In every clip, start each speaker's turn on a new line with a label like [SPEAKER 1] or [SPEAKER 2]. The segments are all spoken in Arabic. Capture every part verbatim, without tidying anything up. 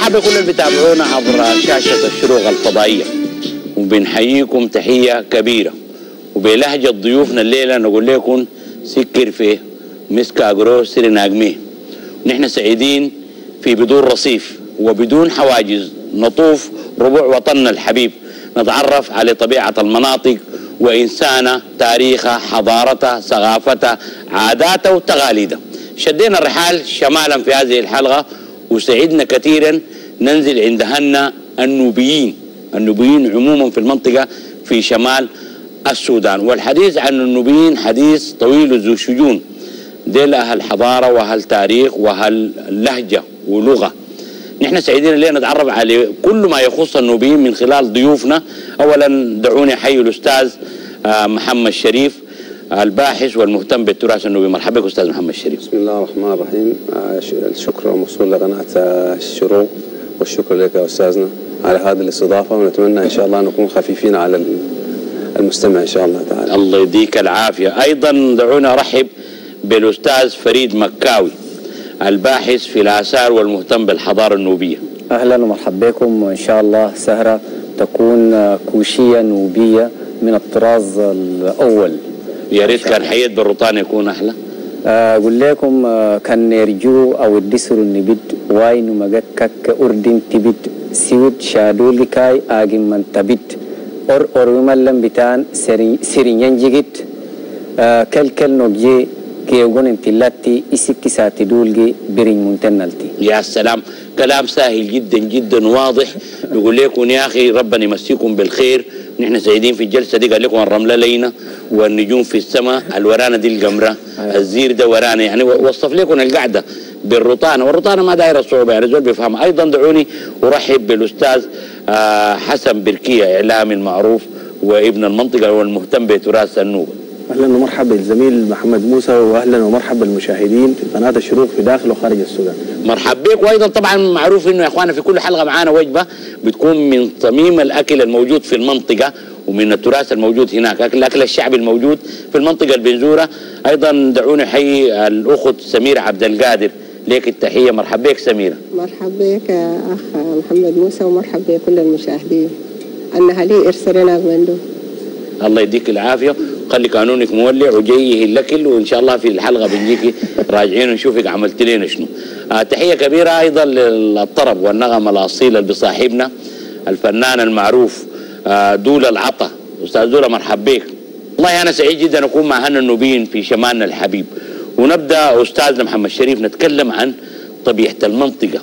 [SPEAKER 1] مرحبا بكل اللي بيتابعونا عبر شاشة الشروق الفضائية، وبنحييكم تحية كبيرة، وبلهجة ضيوفنا الليلة نقول لكم سكر في مسكا أجرو سيري ناقميه. ونحن سعيدين في بدون رصيف وبدون حواجز نطوف ربوع وطننا الحبيب، نتعرف على طبيعة المناطق وإنسانها، تاريخها، حضارتها، ثقافتها، عاداتها وتقاليدها. شدينا الرحال شمالا في هذه الحلقة، وسعدنا كثيرا ننزل عند هنا النوبيين النوبيين عموما في المنطقة في شمال السودان. والحديث عن النوبيين حديث طويل ذو شجون، ديل أهل حضارة وأهل تاريخ وأهل لهجة ولغة. نحن سعيدين اللي نتعرف على كل ما يخص النوبيين من خلال ضيوفنا. أولا دعوني أحيي الأستاذ محمد شريف الباحث والمهتم بالتراث النوبي. مرحبا بك أستاذ محمد شريف.
[SPEAKER 2] بسم الله الرحمن الرحيم. الشكر موصول لقناة الشروق، والشكر لك يا أستاذنا على هذه الاستضافة، ونتمنى إن شاء الله نكون خفيفين على المستمع إن شاء الله تعالى.
[SPEAKER 1] الله يديك العافية. أيضا دعونا أرحب بالأستاذ فريد مكاوي الباحث في الآثار والمهتم بالحضارة النوبية.
[SPEAKER 3] أهلا ومرحبا بكم، وإن شاء الله سهرة تكون كوشية نوبية من الطراز الأول.
[SPEAKER 1] يا ريت كان حيد بالروطان يكون أحلى.
[SPEAKER 3] أقول لكم كان نرجو أو الدسر النبيد واين مجكك أردن تبيد سيود شادول كاي آجم من تبيد أر أرومالم بتان سرينين جيت كل كل نوجي كيوغون انتلاتي إسكي ساتي دولجي برين منتنالتي.
[SPEAKER 1] يا سلام، كلام سهل جدا جدا واضح. يقول لكم يا أخي ربنا يمسيكم بالخير، نحن سعيدين في الجلسة دي. قال لكم الرملة لينا والنجوم في السماء، الورانا دي القمرة، الزير ده ورانا، يعني وصف لكم القعدة بالرطانة، والرطانة ما دايرة صعوبة يعني زول بيفهمها. أيضا دعوني أرحب بالأستاذ حسن بركية، إعلامي المعروف وابن المنطقة والمهتم بتراث النوبة.
[SPEAKER 4] اهلا ومرحبا بالزميل محمد موسى، واهلا ومرحبا بالمشاهدين في قناه الشروق في داخل وخارج السودان.
[SPEAKER 1] مرحبا بك. وايضا طبعا معروف انه يا اخوانا في كل حلقه معانا وجبه بتكون من صميم الاكل الموجود في المنطقه ومن التراث الموجود هناك، اكل الاكل الشعبي الموجود في المنطقه البنزوره. ايضا دعوني احيي الاخت سميره عبد القادر، ليك التحيه. مرحبا بك سميره.
[SPEAKER 5] مرحبا بك يا اخ محمد موسى، ومرحبا بكل المشاهدين. انها لي ارسلنا بندو.
[SPEAKER 1] الله يديك العافيه، خلي قانونك مولع وجايه الاكل، وان شاء الله في الحلقه بنجيكي راجعين ونشوفك عملت لنا شنو. آه تحيه كبيره ايضا للطرب والنغم الاصيل اللي بصاحبنا الفنان المعروف آه دوله العطا. استاذ دوله مرحبا بك. والله انا سعيد جدا اكون مع هنا النوبيين في شمالنا الحبيب. ونبدا استاذنا محمد شريف نتكلم عن طبيعه المنطقه،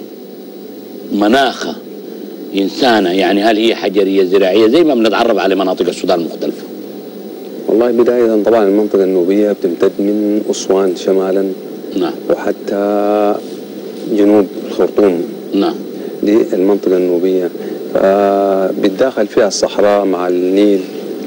[SPEAKER 1] مناخها، انسانها، يعني هل هي حجريه زراعيه زي ما بنتعرف على مناطق السودان المختلفه.
[SPEAKER 2] والله بداية طبعا المنطقة النوبية بتمتد من أسوان شمالا،
[SPEAKER 1] نعم،
[SPEAKER 2] وحتى جنوب الخرطوم.
[SPEAKER 1] نعم،
[SPEAKER 2] دي المنطقة النوبية. فبتداخل فيها الصحراء مع النيل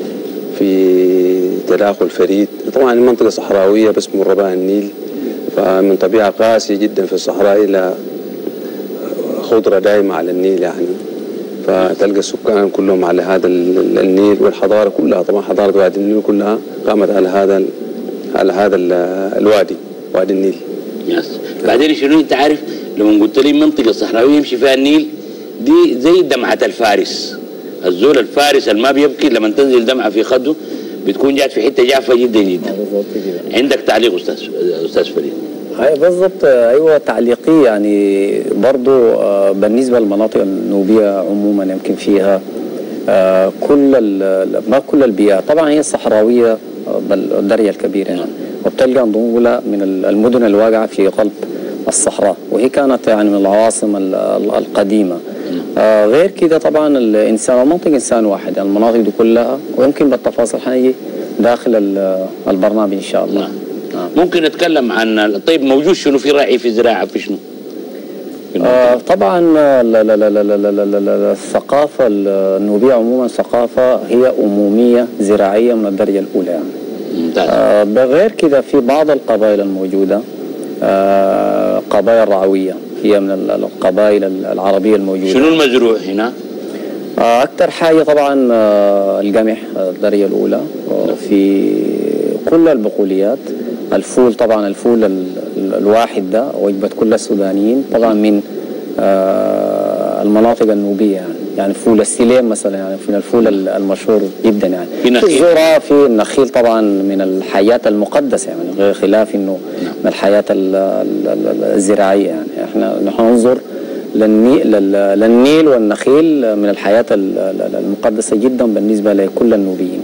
[SPEAKER 2] في تداخل فريد. طبعا المنطقة صحراوية بس من رباء النيل، فمن طبيعة قاسية جدا في الصحراء إلى خضرة دائمة على النيل يعني. فتلقى السكان كلهم على هذا النيل، والحضاره كلها طبعا حضاره وادي النيل كلها قامت على هذا على هذا الوادي، وادي النيل.
[SPEAKER 1] يس. بعدين شنو انت عارف لما قلت لي منطقه صحراويه يمشي فيها النيل، دي زي دمعه الفارس. الزول الفارس اللي ما بيبكي لما تنزل دمعه في خده بتكون جات في حته جافه جدا جدا. عندك تعليق استاذ استاذ فريد؟
[SPEAKER 3] هاي بالضبط. ايوه تعليقي يعني برضو بالنسبه للمناطق النوبيه عموما يمكن فيها كل ما كل البيئات طبعا هي الصحراويه الدريه الكبيره يعني، وبتلقى نضوله من المدن الواقعه في قلب الصحراء، وهي كانت يعني من العواصم القديمه. غير كده طبعا الانسان المنطقه انسان واحد، يعني المناطق دي كلها، ويمكن بالتفاصيل حنيجي داخل البرنامج ان شاء الله.
[SPEAKER 1] ممكن نتكلم عن طيب موجود شنو في راعي في زراعه في شنو؟
[SPEAKER 3] آه طبعا لا لا لا لا لا لا لا لا الثقافه النوبيه عموما ثقافه هي اموميه زراعيه من الدرجه الاولى يعني.
[SPEAKER 1] ممتاز.
[SPEAKER 3] آه بغير كده في بعض القبائل الموجوده آه قبائل رعويه، هي من القبائل العربيه الموجوده.
[SPEAKER 1] شنو المزروع هنا؟
[SPEAKER 3] آه اكثر حاجه طبعا آه القمح الدرجه الاولى آه في كل البقوليات. الفول طبعا الفول الواحد ده وجبة كل السودانيين طبعا من المناطق النوبيه يعني يعني فول السليم مثلا يعني من الفول المشهور جدا يعني
[SPEAKER 1] في نخيل.
[SPEAKER 3] في الذره، في النخيل طبعا من الحياه المقدسه يعني غير خلاف انه من الحياه الزراعيه يعني احنا نحن ننظر للنيل, للنيل والنخيل من الحياه المقدسه جدا بالنسبه لكل النوبيين.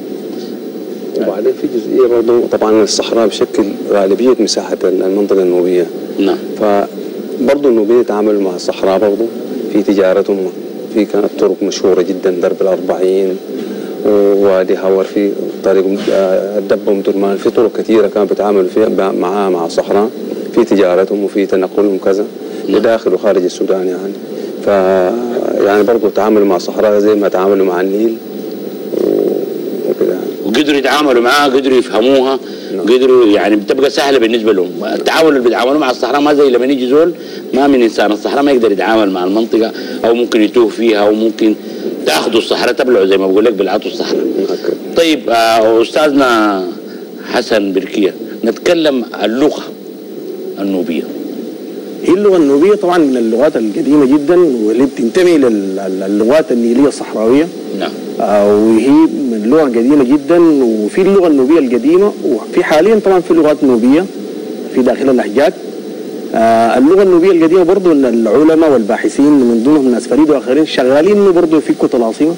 [SPEAKER 2] وبعدين في جزئيه برضه طبعا الصحراء بشكل غالبيه مساحه المنطقه النوبيه.
[SPEAKER 1] نعم.
[SPEAKER 2] فبرضه النوبيين يتعاملوا مع الصحراء برضه في تجارتهم، في كانت طرق مشهوره جدا درب الأربعين ووادي هاور، في طريق الدبه ومدرمان، في طرق كثيره كانوا بيتعاملوا فيها معها مع الصحراء في تجارتهم وفي تنقلهم كذا لداخل وخارج السودان يعني. ف يعني برضه تعاملوا مع الصحراء زي ما تعاملوا مع النيل وكده،
[SPEAKER 1] وقدروا يتعاملوا معاها، قدروا يفهموها. نعم. قدروا يعني بتبقى سهله بالنسبه لهم. التعامل اللي بيتعاملوا مع الصحراء ما زي لما يجي زول ما من انسان الصحراء ما يقدر يتعامل مع المنطقه، او ممكن يتوه فيها، او ممكن تاخذوا الصحراء تبلعوا زي ما بقول لك بلعتوا الصحراء. طيب آه استاذنا حسن بركيه، نتكلم اللغه النوبيه.
[SPEAKER 4] هي اللغه النوبيه طبعا من اللغات القديمه جدا واللي بتنتمي للغات النيليه الصحراويه. نعم. آه وهي من لغه قديمه جدا، وفي اللغه النوبيه القديمه وفي حاليا طبعا في لغات نوبيه في داخل اللهجات. آه اللغه النوبيه القديمه برضه ان العلماء والباحثين من ضمنهم ناس فريد واخرين شغالين انه برضه يفكوا طلاسمه.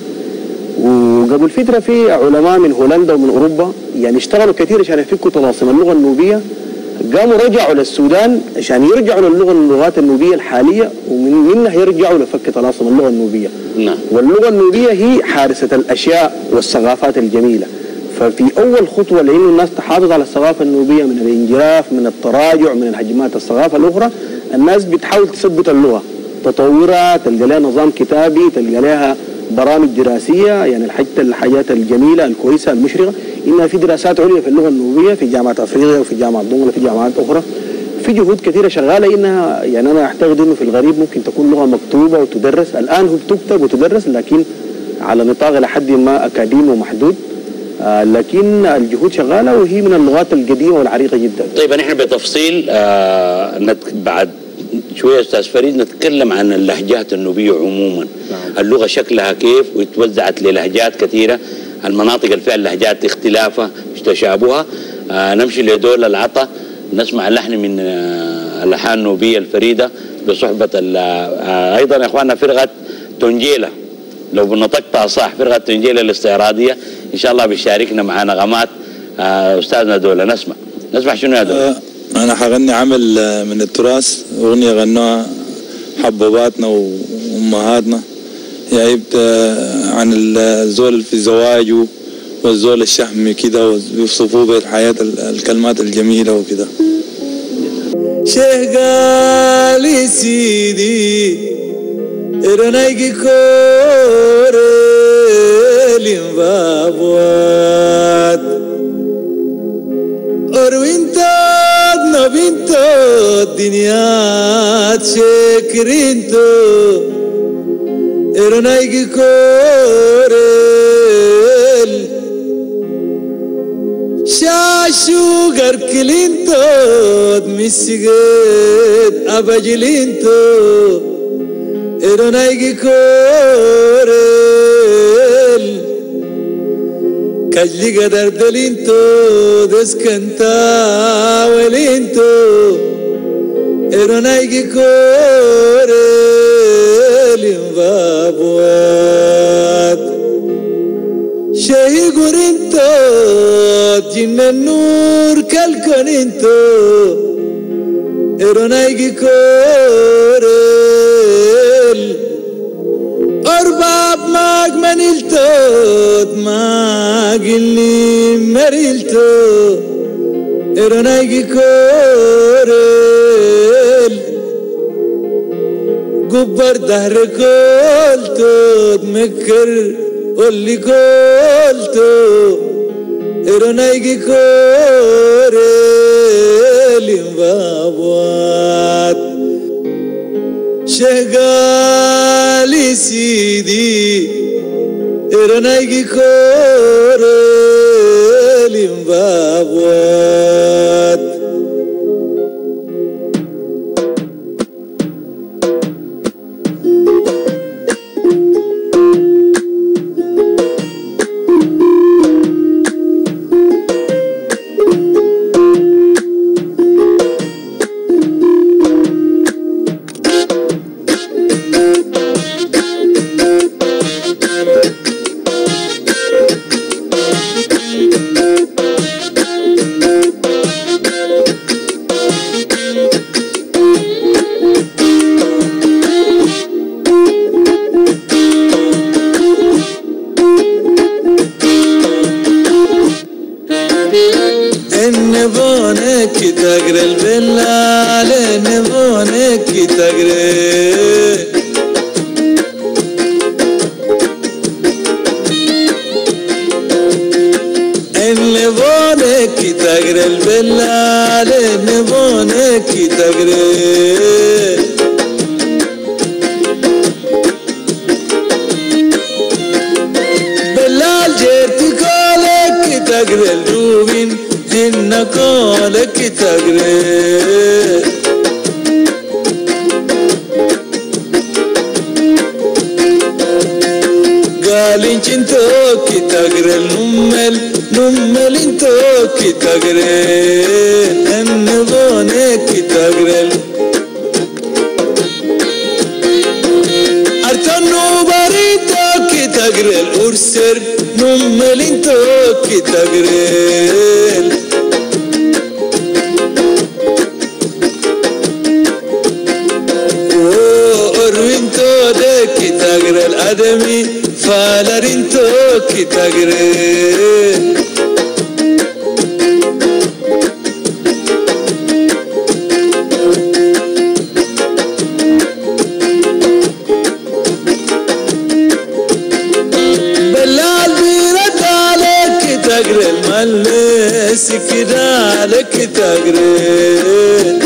[SPEAKER 4] وقبل فتره في علماء من هولندا ومن اوروبا يعني اشتغلوا كثير عشان يفكوا طلاسم اللغه النوبيه، قاموا رجعوا للسودان عشان يرجعوا للغه اللغات النوبيه الحاليه، ومن منها يرجعوا لفك طلاسم اللغه النوبيه. نعم. واللغه النوبيه هي حارسه الاشياء والثقافات الجميله. ففي اول خطوه لانه الناس تحافظ على الثقافه النوبيه من الانجراف، من التراجع، من الهجمات الثقافه الاخرى، الناس بتحاول تثبت اللغه، تطورها، تلقى لها نظام كتابي، تلقى لها برامج دراسيه، يعني حتى الحاجات الجميله الكويسه المشرقه انها في دراسات عليا في اللغه النوبيه في جامعه افريقيا وفي جامعه دونغلا في جامعات اخرى. في جهود كثيره شغاله انها يعني انا اعتقد انه في الغريب ممكن تكون لغه مكتوبه وتدرس، الان هو بتكتب وتدرس لكن على نطاق لحد ما اكاديمي ومحدود. آه لكن الجهود شغاله وهي من اللغات القديمه والعريقه جدا.
[SPEAKER 1] طيب نحن بتفصيل آه بعد شويه استاذ فريد نتكلم عن اللهجات النوبيه عموما. نعم. اللغه شكلها كيف وتوزعت للهجات كثيره، المناطق اللي فيها اللهجات اختلافها مش تشابهها. آه نمشي لدول العطا نسمع لحن من آه اللحان النوبيه الفريده بصحبه آه ايضا يا اخواننا فرقه تونجيلا، لو بنطقتها صح فرقه تونجيلا الاستعراضيه ان شاء الله بيشاركنا مع نغمات. آه استاذنا دوله نسمع نسمع شنو يا دوله؟
[SPEAKER 6] آه انا حغني عمل من التراث، اغنيه غنوها حبوباتنا وامهاتنا، يعني عن الزول في زواجه والزول الشحمي كده ويوصفوه بالحياه الكلمات الجميله وكده. شيخ قالي سيدي ارنايكي كوري بابوات اروينتاد نبينتاد دنيات شكرينتو ارنايكي كوريل شاشو غركلينتاد مسيجد اباجلينتو ارنايكي كوريل كجلي قدر دلينتو دسكنتا ولينتو ارنايكي كوريل بابوات شاي قرينتو جن النور كالكنينتو ارنايكي كوريل أرباب ماك منيلتو ماك اللي مريلتو ارنايكي كوريل قبر دهر كولتو مكر واللي كولتو ارنايكي كوريل بابوات شغالي سيدي ارنايكي كوريل بابوات نبونك تقرل بالله نبونك تقرل نبونك تقرل بالله نبونك تقرل بالله جيت قولك تقرل دوبين إن قولك تقرل قال انتوك تقرل نمل نمل انتوك تقرل النبونك تقرل ارتنو بريتوك تقرل ارسر نمل انتوك تقرل وروينتو دك تقرل ادمي فالرينتوك تقرل بلال بيرد عليك تقرل ملسك دالك تقرل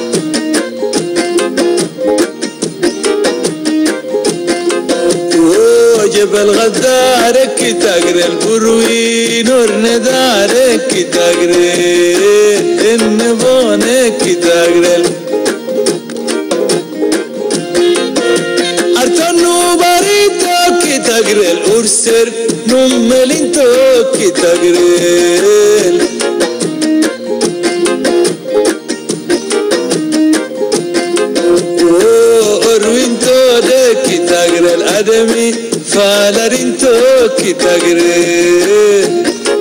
[SPEAKER 6] جبل غدارك تقرل بروي نور ندارك تقرل النبونك تقرل ارتنو بريتوك تقرل ارسر نملينتوك تقرل وروينتو دك تقرل ادمي فالرينتوك تقرل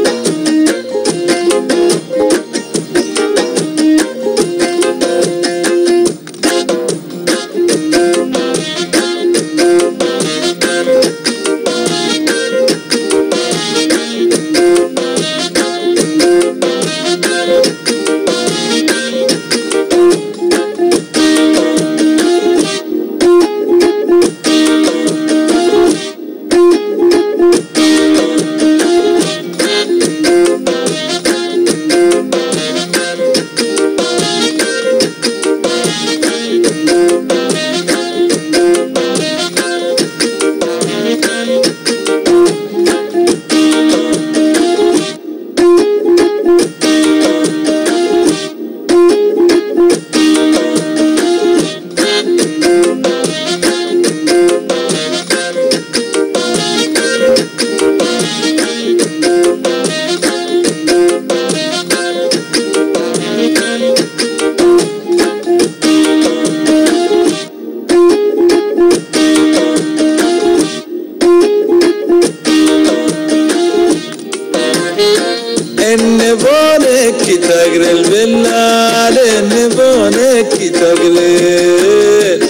[SPEAKER 6] النبونك تقرل بالله النبونك تقرل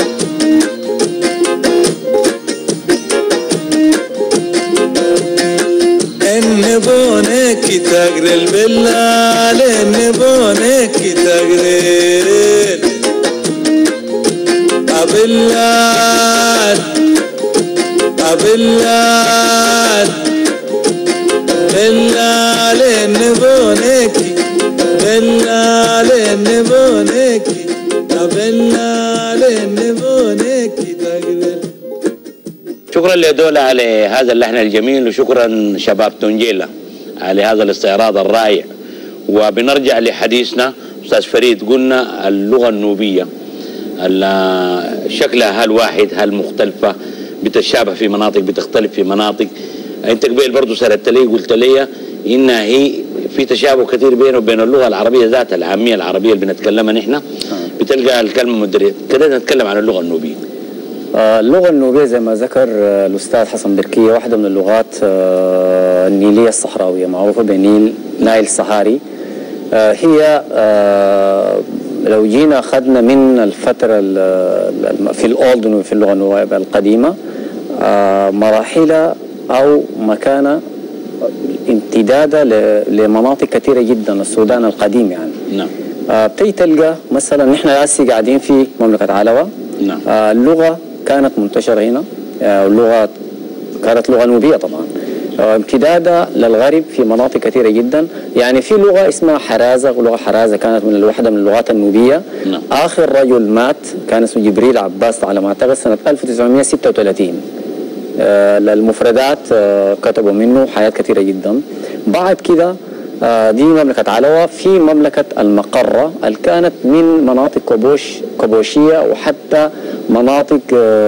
[SPEAKER 6] النبونك تقرل بالله النبونك تقرل أبلاد أبلاد بالله نبونك بالله نبونك بالله نبونك تقرل.
[SPEAKER 1] شكرا لدولة على هذا اللحن الجميل، وشكرا شباب تونجيلا على هذا الاستعراض الرائع. وبنرجع لحديثنا أستاذ فريد، قلنا اللغة النوبية شكلها هل واحد هل مختلفة، بتتشابه في مناطق بتختلف في مناطق. انت قبل برضه سردت لي قلت لي انها هي في تشابه كثير بينه وبين اللغه العربيه ذاتها العاميه العربيه اللي بنتكلمها نحن، بتلقى الكلمه مدريه. كده نتكلم عن اللغه النوبيه.
[SPEAKER 3] آه اللغه النوبيه زي ما ذكر آه الاستاذ حسن بركيه واحده من اللغات آه النيليه الصحراويه، معروفه بنيل نايل الصحاري. آه هي آه لو جينا اخذنا من الفتره في الاولد في اللغه النوبيه القديمه آه مراحل او مكانه امتداده لمناطق كثيره جدا، السودان القديم يعني.
[SPEAKER 1] نعم.
[SPEAKER 3] آه بتيجي تلقى مثلا نحن هسه قاعدين في مملكه علوة.
[SPEAKER 1] نعم.
[SPEAKER 3] آه اللغه كانت منتشره هنا، آه اللغه كانت لغه نوبيه طبعا، آه امتداده للغرب في مناطق كثيره جدا. يعني في لغه اسمها حرازه، ولغه حرازه كانت من واحده من اللغات النوبيه.
[SPEAKER 1] نعم.
[SPEAKER 3] اخر رجل مات كان اسمه جبريل عباس على ما اعتقد سنه ألف وتسعمائة وستة وثلاثين. آه للمفردات آه كتبوا منه حاجات كثيره جدا. بعد كده آه دي مملكه علوة. في مملكه المقره اللي كانت من مناطق كوبوش كوبوشيه، وحتى مناطق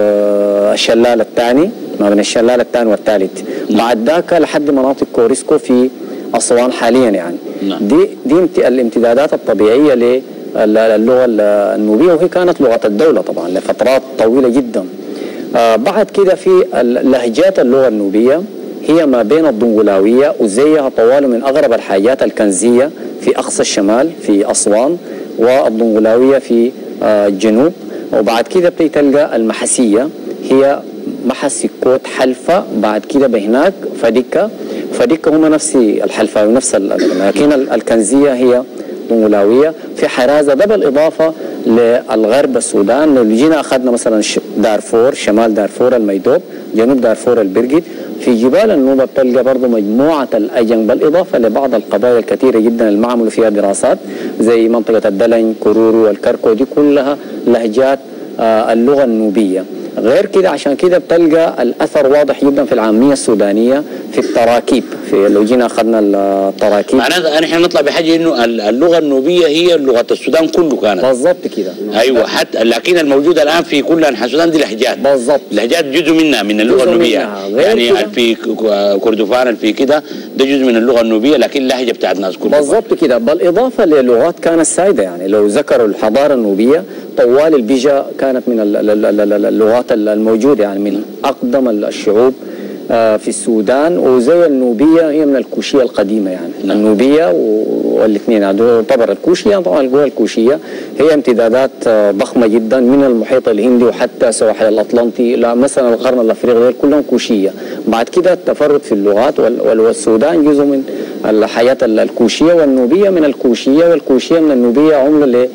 [SPEAKER 3] آه الشلال الثاني، ما بين الشلال الثاني والثالث. بعد ذاك لحد مناطق كوريسكو في اسوان حاليا يعني.
[SPEAKER 1] نعم.
[SPEAKER 3] دي دي الامتدادات الطبيعيه للغه النوبيه، وهي كانت لغه الدوله طبعا لفترات طويله جدا. آه بعد كده في لهجات اللغه النوبيه هي ما بين الضنغلاويه وزيها طوال من اغرب الحاجات الكنزيه في اقصى الشمال في اسوان، والضنغلاويه في آه الجنوب. وبعد كده بتيجي تلقى المحسيه هي محس كوت حلفة، بعد كده بهناك فديكة. فديكة هم نفس الحلفة ونفس لكن الكنزية هي ضنغلاوية. في حرازة ده بالإضافة للغرب السودان. لو جينا أخذنا مثلا دارفور، شمال دارفور الميدوب، جنوب دارفور البرقد. في جبال النوبة بتلقى برضه مجموعة الأجن بالإضافة لبعض القبائل الكثيرة جدا اللي عملوا فيها دراسات زي منطقة الدلن، كرورو والكركو، دي كلها لهجات آه اللغة النوبية. غير كده عشان كده بتلقى الأثر واضح جدا في العامية السودانية في التراكيب. في لو جينا أخذنا التراكيب
[SPEAKER 1] معناته نحن نطلع بحاجة إنه اللغة النوبية هي لغة السودان كله كانت.
[SPEAKER 3] بالضبط كده.
[SPEAKER 1] أيوة. حتى لكن الموجودة الآن في كل أنحاء السودان دي لهجات.
[SPEAKER 3] بالضبط.
[SPEAKER 1] لهجات جزء منها من اللغة النوبية. يعني في كردفان في كده ده جزء من اللغة النوبية، لكن لهجة بتاعت ناس كلها.
[SPEAKER 3] بالضبط كده. بالإضافة للغات كانت سائدة. يعني لو ذكروا الحضارة النوبية طوال البيجا كانت من اللغات الموجودة، يعني من أقدم الشعوب في السودان. وزي النوبية هي من الكوشية القديمة يعني. نعم. النوبية والاثنين يعتبر الكوشية. طبعا القوى الكوشية هي امتدادات ضخمة جدا من المحيط الهندي وحتى سواحل الأطلنطي، لا مثلا القرن الأفريقي كلهم كوشية. بعد كده التفرد في اللغات، والسودان جزء من الحياة الكوشية، والنوبية من الكوشية، والكوشية من النوبية عملة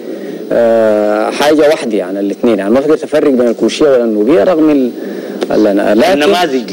[SPEAKER 3] أه حاجة واحدة يعني الاثنين. يعني ما تقدر تفرق بين الكوشية والنوبية رغم
[SPEAKER 1] النماذج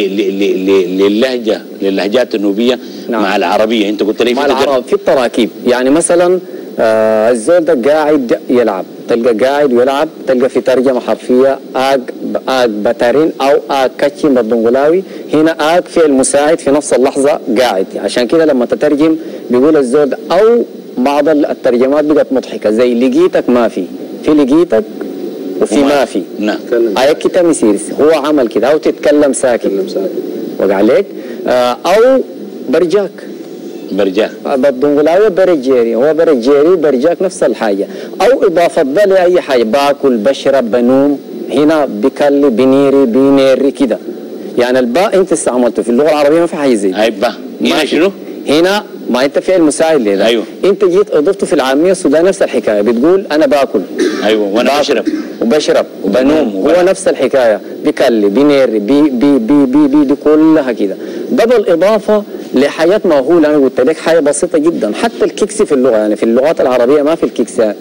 [SPEAKER 1] للهجة للهجات النوبية. نعم. مع العربية انت قلت لي
[SPEAKER 3] مع العرب في التراكيب. يعني مثلا آه الزول ده قاعد يلعب، تلقى قاعد ويلعب، تلقى في ترجمة حرفية آج آج بتارين أو آج كاتشين بالضنغلاوي. هنا آج في المساعد في نفس اللحظة قاعد. عشان كده لما تترجم بيقول الزول ده، أو بعض الترجمات بقت مضحكة زي لقيتك ما في، في لقيتك وفي ما في.
[SPEAKER 1] نعم.
[SPEAKER 3] أي كتاب يصير هو عمل كده، أو تتكلم ساكن وقع عليك، آه أو برجاك.
[SPEAKER 1] برجاك
[SPEAKER 3] بالضنغلاوي برجيري، هو برجيري برجاك نفس الحاجة. أو إضافة ده لأي حاجة، باكل بشرب بنوم. هنا بكلي بنيري بينيري كده. يعني الباء أنت استعملته في اللغة العربية ما في حاجة زي
[SPEAKER 1] أي باء. هنا شنو؟
[SPEAKER 3] هنا ما انت فعل مساعد لده.
[SPEAKER 1] ايوه.
[SPEAKER 3] انت جيت اضفته في العاميه السودانيه نفس الحكايه، بتقول انا باكل.
[SPEAKER 1] ايوه. وانا بشرب
[SPEAKER 3] وبشرب وبنوم. هو نفس الحكايه، بكلي بينيري بي بي بي بي, بي دي كلها كده. ده بالاضافه لحاجات مهوله. انا قلت لك حاجه بسيطه جدا. حتى الكيكس في اللغه، يعني في اللغات العربيه ما في الكيكسات.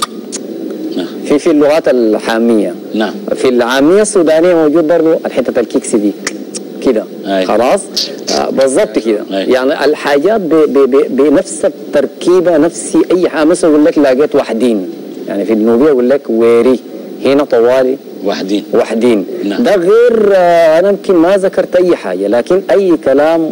[SPEAKER 3] في في اللغات الحاميه.
[SPEAKER 1] نعم.
[SPEAKER 3] في العاميه السودانيه موجود برضه الحته الكيكس دي كده. خلاص. آه بالضبط كده. يعني الحاجات بنفس التركيبه، نفس اي حاجه. مثلا يقول لك لقيت وحدين، يعني في النوبيه يقول لك ويري، هنا طوالي
[SPEAKER 1] وحدين
[SPEAKER 3] وحدين.
[SPEAKER 1] نعم.
[SPEAKER 3] ده غير آه انا يمكن ما ذكرت اي حاجه، لكن اي كلام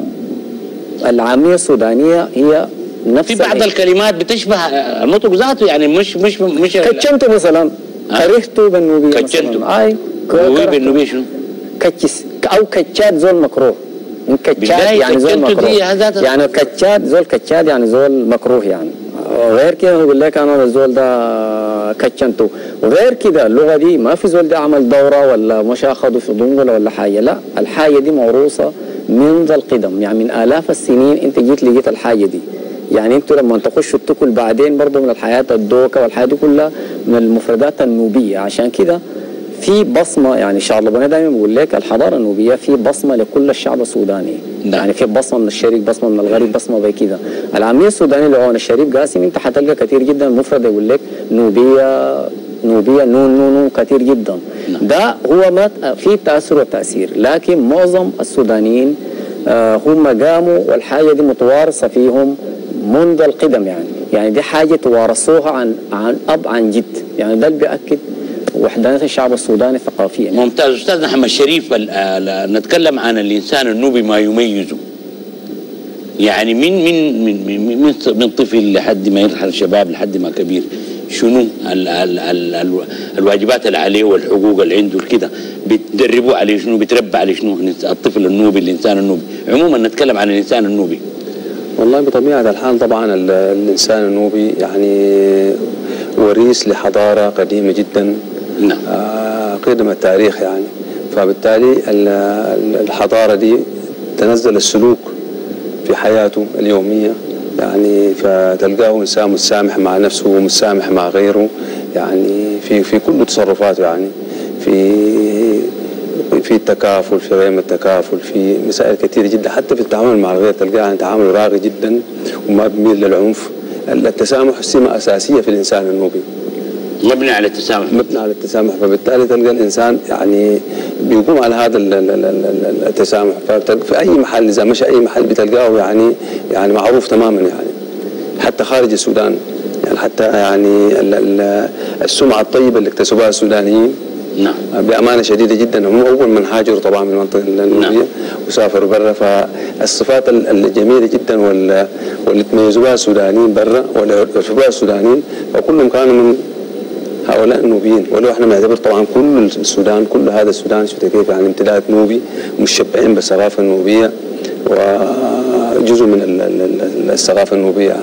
[SPEAKER 3] العاميه السودانيه هي نفس.
[SPEAKER 1] في بعض الكلمات بتشبه النطق ذاته، يعني مش مش مش
[SPEAKER 3] كتشنتو مثلا. كرهتو بالنوبيه.
[SPEAKER 1] كتشنتو.
[SPEAKER 3] اي
[SPEAKER 1] بالنوبيه شنو؟
[SPEAKER 3] كتشس او كتشات زول مكروه. كتشات يعني زول مكروه. يعني كتشات زول كتشات يعني زول مكروه يعني. غير كده يقول لك انا الزول ده كتشنتو. وغير كده اللغه دي ما في زول ده عمل دوره ولا مش اخذوا في ضنجله ولا حاجه، لا الحاجه دي موروثه منذ القدم، يعني من آلاف السنين انت جيت لقيت الحاجه دي. يعني انتوا لما تخشوا تاكل بعدين برضه من الحياه الدوكه والحياه دي كلها من المفردات النوبيه. عشان كده في بصمه، يعني شارلبوني دائما بقول لك الحضاره النوبيه في بصمه لكل الشعب السوداني.
[SPEAKER 1] نعم.
[SPEAKER 3] يعني في بصمه من الشريك، بصمه من الغرب، بصمه زي كده. العاميه السودانيه اللي هو الشريف قاسم انت حتلقى كثير جدا مفرد يقول لك نوبيه نوبيه نون نون نون كثير جدا.
[SPEAKER 1] نعم.
[SPEAKER 3] ده هو ما في تاثر وتاثير، لكن معظم السودانيين آه هم قاموا والحاجه دي متوارثه فيهم منذ القدم. يعني يعني دي حاجه توارثوها عن عن اب عن جد. يعني ده اللي بياكد وحدانيه الشعب السوداني ثقافيا.
[SPEAKER 1] ممتاز. استاذ محمد شريف، نتكلم عن الانسان النوبي ما يميزه. يعني من من من من, من, من طفل لحد ما يرحل شباب لحد ما كبير، شنو ال ال ال ال الواجبات اللي عليه والحقوق اللي عنده كده، بتدربوه عليه شنو، بتربى عليه شنو الطفل النوبي، الانسان النوبي عموما؟ نتكلم عن الانسان النوبي.
[SPEAKER 2] والله بطبيعة الحال طبعا الإنسان النوبي يعني وريث لحضارة قديمة جدا.
[SPEAKER 1] نعم.
[SPEAKER 2] آه قدم التاريخ يعني، فبالتالي الحضارة دي تنزل السلوك في حياته اليومية، يعني فتلقاه إنسان متسامح مع نفسه ومتسامح مع غيره، يعني في في كل تصرفاته، يعني في في التكافل، في غير التكافل، في مسائل كثيرة جدا. حتى في التعامل مع الغير تلقاه يعني تعامل راقي جدا وما بيميل للعنف. التسامح سمة أساسية في الإنسان النوبي،
[SPEAKER 1] مبني على التسامح.
[SPEAKER 2] مبني على التسامح، فبالتالي تلقى الإنسان يعني بيقوم على هذا التسامح. في أي محل إذا مشى أي محل بتلقاه يعني يعني معروف تماما، يعني حتى خارج السودان، يعني حتى يعني السمعة الطيبة اللي اكتسبوها السودانيين.
[SPEAKER 1] نعم.
[SPEAKER 2] بأمانة شديدة جدا. هم أول من هاجروا طبعا من المنطقة النوبية. نعم. وسافروا برا، فالصفات الجميلة جدا واللي تميزوها السودانيين برا والشباب السودانيين فكلهم كانوا من هؤلاء النوبيين. ولو احنا نعتبر طبعا كل السودان، كل هذا السودان شفت كيف يعني امتلاك نوبي، مشبعين بالثقافة النوبية وجزء من الثقافة النوبية. يعني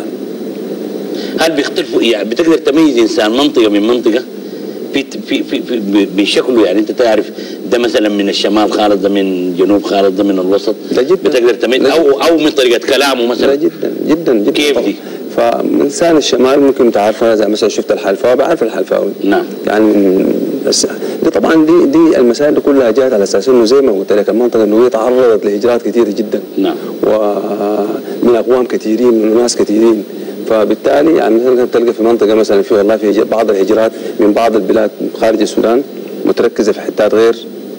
[SPEAKER 1] هل بيختلفوا؟ يعني بتقدر تميز إنسان منطقة من منطقة في في في, في بشكله؟ يعني انت تعرف ده مثلا من الشمال خالص، ده من جنوب خالص، ده من الوسط.
[SPEAKER 2] ده جدا
[SPEAKER 1] بتقدر تميز، او او من طريقه كلامه مثلا.
[SPEAKER 2] ده جدا جدا جدا.
[SPEAKER 1] كيف دي؟
[SPEAKER 2] فإنسان الشمال ممكن تعرفها، زي مثلا شفت الحلفاوي بعرف الحلفاوي.
[SPEAKER 1] نعم.
[SPEAKER 2] يعني دي طبعا دي دي المسائل دي كلها جات على اساس انه زي ما قلت لك المنطقه النوبيه تعرضت لهجرات كثيره جدا.
[SPEAKER 1] نعم.
[SPEAKER 2] ومن اقوام كثيرين، من ناس كثيرين، فبالتالي يعني مثلا تلقى في منطقه مثلا في والله في بعض الهجرات من بعض البلاد خارج السودان متركزه في حتات غير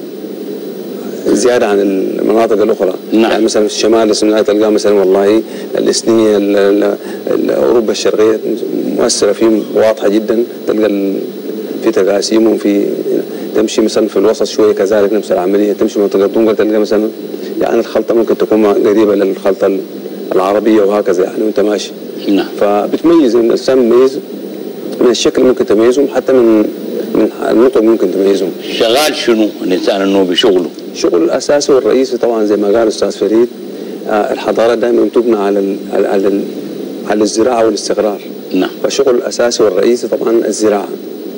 [SPEAKER 2] زياده عن المناطق الاخرى.
[SPEAKER 1] نعم.
[SPEAKER 2] يعني مثلا في الشمال تلقى مثلا والله الإثنية اوروبا الشرقيه مؤثره فيهم واضحه جدا، تلقى في تقاسيم وفي تمشي مثلا في الوسط شويه كذلك نفس العمليه، تمشي منطقه دونجا تلقى مثلا يعني الخلطه ممكن تكون قريبه للخلطه العربيه وهكذا يعني وانت ماشي.
[SPEAKER 1] نعم.
[SPEAKER 2] فبتميز الانسان مميز من الشكل، ممكن تميزهم حتى من من النطق ممكن تميزهم.
[SPEAKER 1] شغال شنو الانسان النوبي؟ شغله
[SPEAKER 2] شغل الاساسي والرئيسي طبعا زي ما قال استاذ فريد، الحضاره دائما تبنى على ال على ال على الزراعه والاستقرار.
[SPEAKER 1] نعم.
[SPEAKER 2] فالشغل الاساسي والرئيسي طبعا الزراعه،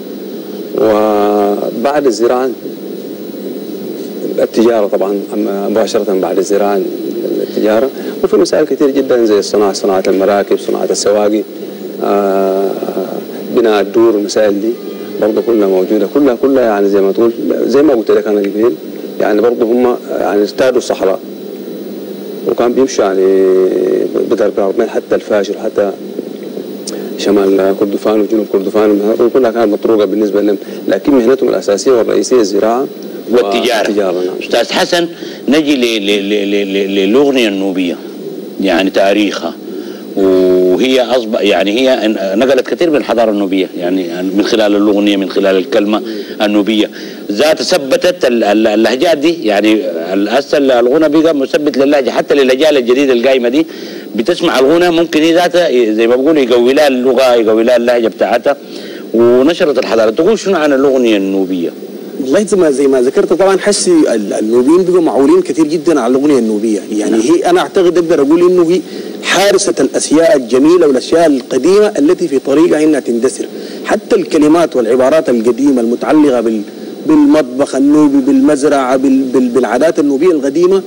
[SPEAKER 2] وبعد الزراعه التجاره طبعا مباشره بعد الزراعه التجاره، وفي مسائل كثير جدا زي الصناعه، صناعه المراكب، صناعه السواقي، آه بناء الدور، المسائل دي برضه كلها موجوده، كلها كلها يعني زي ما تقول زي ما قلت لك انا قبل، يعني برضه هم يعني اجتادوا الصحراء وكان بيمشوا يعني بدرب العربين حتى الفاشر، حتى شمال كردفان وجنوب كردفان كلها كانت مطروقه بالنسبه لهم، لكن مهنتهم الاساسيه والرئيسيه الزراعه
[SPEAKER 1] والتجاره.
[SPEAKER 2] والتجاره. نعم.
[SPEAKER 1] استاذ حسن، نجي للاغنيه النوبيه، يعني تاريخها، وهي اصبح يعني هي نقلت كثير من الحضاره النوبيه، يعني من خلال الاغنيه، من خلال الكلمه النوبيه ذات ثبتت اللهجات دي. يعني هسه الغنى بقى مثبت للهجه، حتى للاجيال الجديده القايمه دي بتسمع الغنى ممكن هي ذاتها زي ما بقولوا يقوي لها اللغه، يقوي لها اللهجه بتاعتها، ونشرت الحضاره. تقول شنو عن الاغنيه النوبيه؟
[SPEAKER 4] والله زي ما زي ما ذكرت طبعا حسي النوبيين بقوا معولين كثير جدا على الاغنيه النوبيه، يعني نعم. هي انا اعتقد اقدر اقول انه هي حارسه الاشياء الجميله والاشياء القديمه التي في طريقها انها تندثر، حتى الكلمات والعبارات القديمه المتعلقه بال بالمطبخ النوبي، بالمزرعه، بال بال بالعادات النوبيه القديمه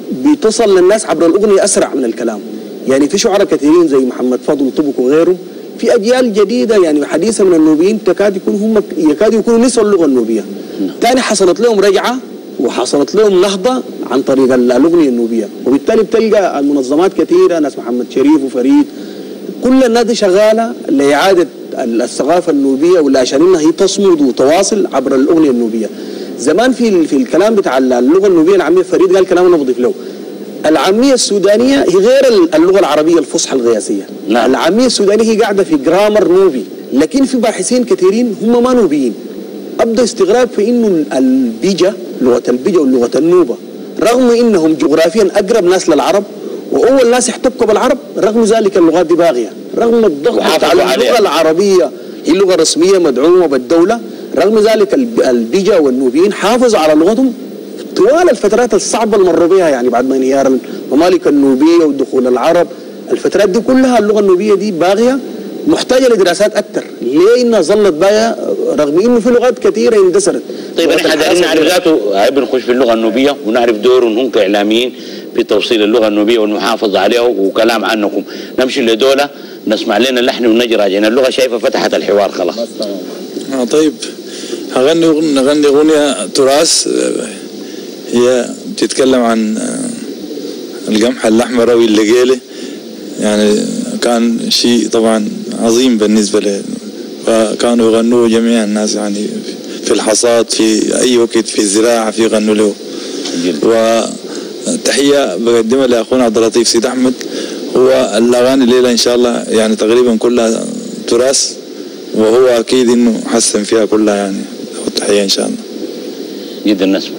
[SPEAKER 4] بتصل للناس عبر الاغنيه اسرع من الكلام. يعني في شعراء كثيرين زي محمد فضل طبق وغيره في اجيال جديده يعني حديثه من النوبيين تكاد يكون هم يكادوا يكونوا نسوا اللغه النوبيه. ثاني حصلت لهم رجعه وحصلت لهم نهضه عن طريق الاغنيه النوبيه، وبالتالي بتلقى المنظمات كثيره، ناس محمد شريف وفريد، كل الناس دي شغاله لاعاده الثقافه النوبيه ولا عشان انها هي تصمد وتواصل عبر الاغنيه النوبيه. زمان في في الكلام بتاع اللغه النوبيه العاميه فريد قال كلام انا بضيف له. العاميه السودانيه هي غير اللغه العربيه الفصحى القياسيه.
[SPEAKER 1] نعم.
[SPEAKER 4] العاميه السودانيه هي قاعده في جرامر نوبي، لكن في باحثين كثيرين هم ما نوبيين. ابدا استغراب في انه البيجا، لغه البيجا ولغه النوبه، رغم انهم جغرافيا اقرب ناس للعرب واول ناس احتكوا بالعرب، رغم ذلك اللغات دي باغيه، رغم الضغط على اللغه العربيه هي لغه رسميه مدعومه بالدوله، رغم ذلك البيجا والنوبيين حافظوا على لغتهم طوال الفترات الصعبه اللي مروا بها، يعني بعد ما انهيار الممالك النوبيه ودخول العرب، الفترات دي كلها اللغه النوبيه دي باغيه، محتاجه لدراسات اكثر، ليه انها ظلت باغيه رغم انه في لغات كثيره اندثرت.
[SPEAKER 1] طيب احنا دايرين نعرف ذاته، هاي بنخش في اللغه النوبيه ونعرف دورهم هم كاعلاميين في توصيل اللغه النوبيه والمحافظه عليها وكلام عنكم، نمشي لدوله نسمع لنا اللحن ونجي راجعين، اللغه شايفه فتحت الحوار خلاص.
[SPEAKER 6] آه طيب هغني نغني اغنيه تراث هي بتتكلم عن القمح الاحمر او اللقيله، يعني كان شيء طبعا عظيم بالنسبه له، فكانوا يغنوه جميع الناس يعني في الحصاد في اي وقت في الزراعه في يغنوا له. وتحيه بقدمها لاخونا عبد اللطيف سيد احمد، هو الاغاني الليله ان شاء الله يعني تقريبا كلها تراث، وهو اكيد انه حسن فيها كلها يعني، تحيه ان شاء الله.
[SPEAKER 1] جدا نسمع.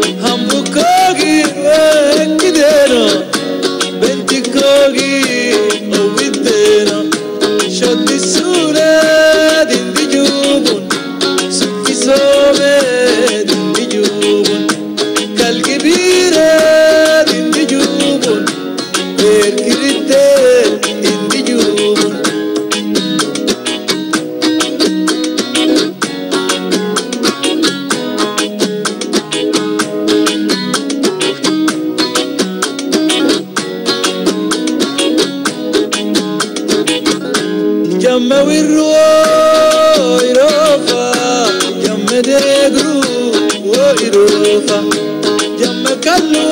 [SPEAKER 7] Benti kogi
[SPEAKER 6] kallo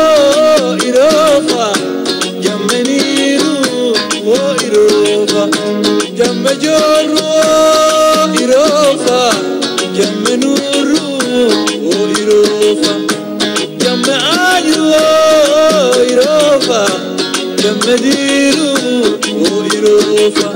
[SPEAKER 6] irofa jamaniru wo irofa jamma jorro irofa jammanuru wo irofa jamma ayu irofa jammadiru wo irofa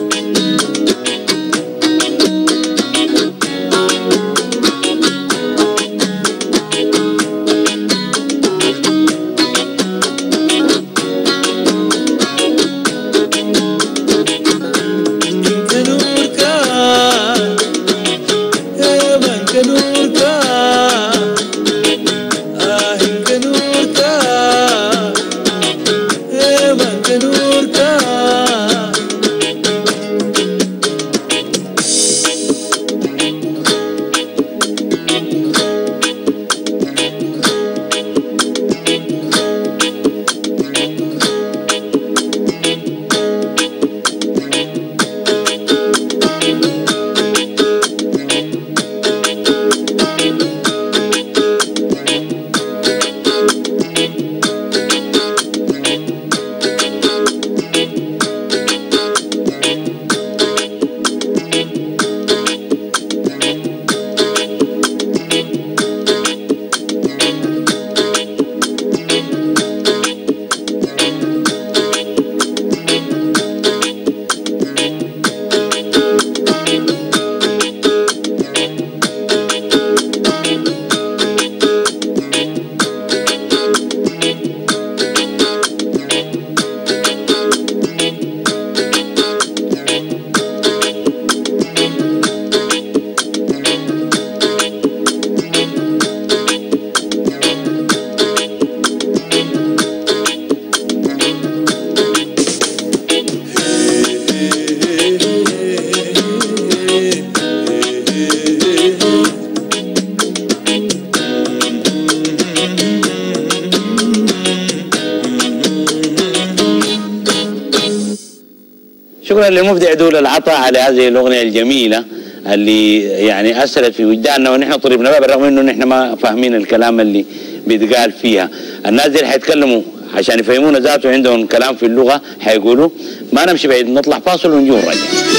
[SPEAKER 1] شكرا للمبدع دول العطاء على هذه الأغنية الجميلة اللي يعني أثرت في وجداننا ونحن طربنا بها بالرغم إنه نحن ما فاهمين الكلام اللي بيتقال فيها. الناس دي حيتكلموا عشان يفهمونا ذاته عندهم كلام في اللغة حيقولوا ما نمشي بعيد نطلع فاصل ونجي نرجع.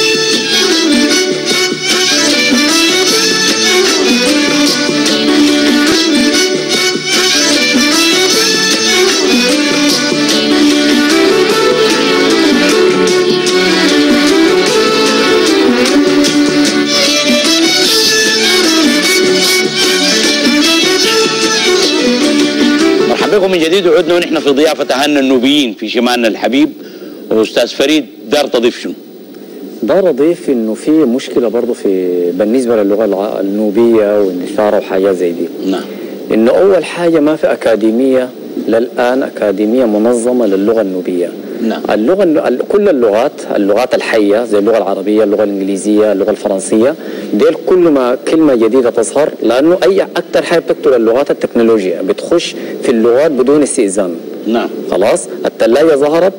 [SPEAKER 1] بكم من جديد وعدنا ونحن في ضيافة أهلنا النوبيين في شمالنا الحبيب. وأستاذ فريد دار تضيف شنو؟
[SPEAKER 3] دار أضيف إنه في مشكلة برضه في بالنسبة للغة النوبية والنثارة وحاجات زي دي.
[SPEAKER 1] نعم.
[SPEAKER 3] إنه أول حاجة ما في أكاديمية للآن أكاديمية منظمة للغة النوبية.
[SPEAKER 1] نعم.
[SPEAKER 3] اللغة كل اللغات اللغات الحية زي اللغة العربية، اللغة الإنجليزية، اللغة الفرنسية، ديل كل ما كلمة جديدة تظهر لأنه أي أكثر حاجة بتقتل اللغات التكنولوجيا بتخش في اللغات بدون استئذان.
[SPEAKER 1] نعم.
[SPEAKER 3] خلاص الثلاجة ظهرت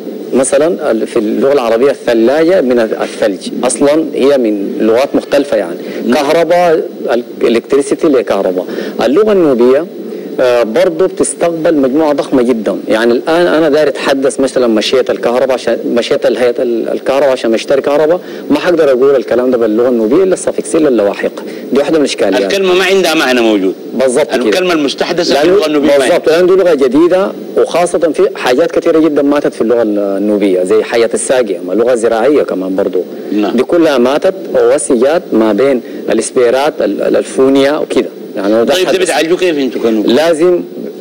[SPEAKER 3] مثلا في اللغة العربية الثلاجة من الثلج أصلا هي من لغات مختلفة يعني. كهرباء الإلكتريسيتي اللي كهرباء. اللغة النوبية آه برضه بتستقبل مجموعة ضخمة جدا. يعني الآن أنا داير أتحدث مثلا مشيت الكهرباء عشان مشيت الهيئة الكهرباء عشان أشتري كهرباء ما حقدر أقول الكلام ده باللغة النوبية إلا السفكس إلا اللاحق. دي واحدة من الإشكاليات.
[SPEAKER 1] الكلمة ما عندها معنى موجود.
[SPEAKER 3] بالضبط كده.
[SPEAKER 1] الكلمة المستحدثة في اللغة النوبية.
[SPEAKER 3] بالضبط لأن دي لغة جديدة وخاصة في حاجات كثيرة جدا ماتت في اللغة النوبية زي حياة الساقية لغة زراعية كمان برضه.
[SPEAKER 1] نعم.
[SPEAKER 3] دي كلها ماتت ووسيجات ما بين الإسبيرات الفونيا وكده. يعني
[SPEAKER 1] طيب ده بتعالجوا كيف انتوا كانوا؟
[SPEAKER 3] لازم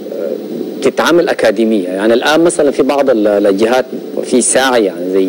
[SPEAKER 3] تتعامل أكاديمية. يعني الآن مثلا في بعض الجهات في ساعة يعني زي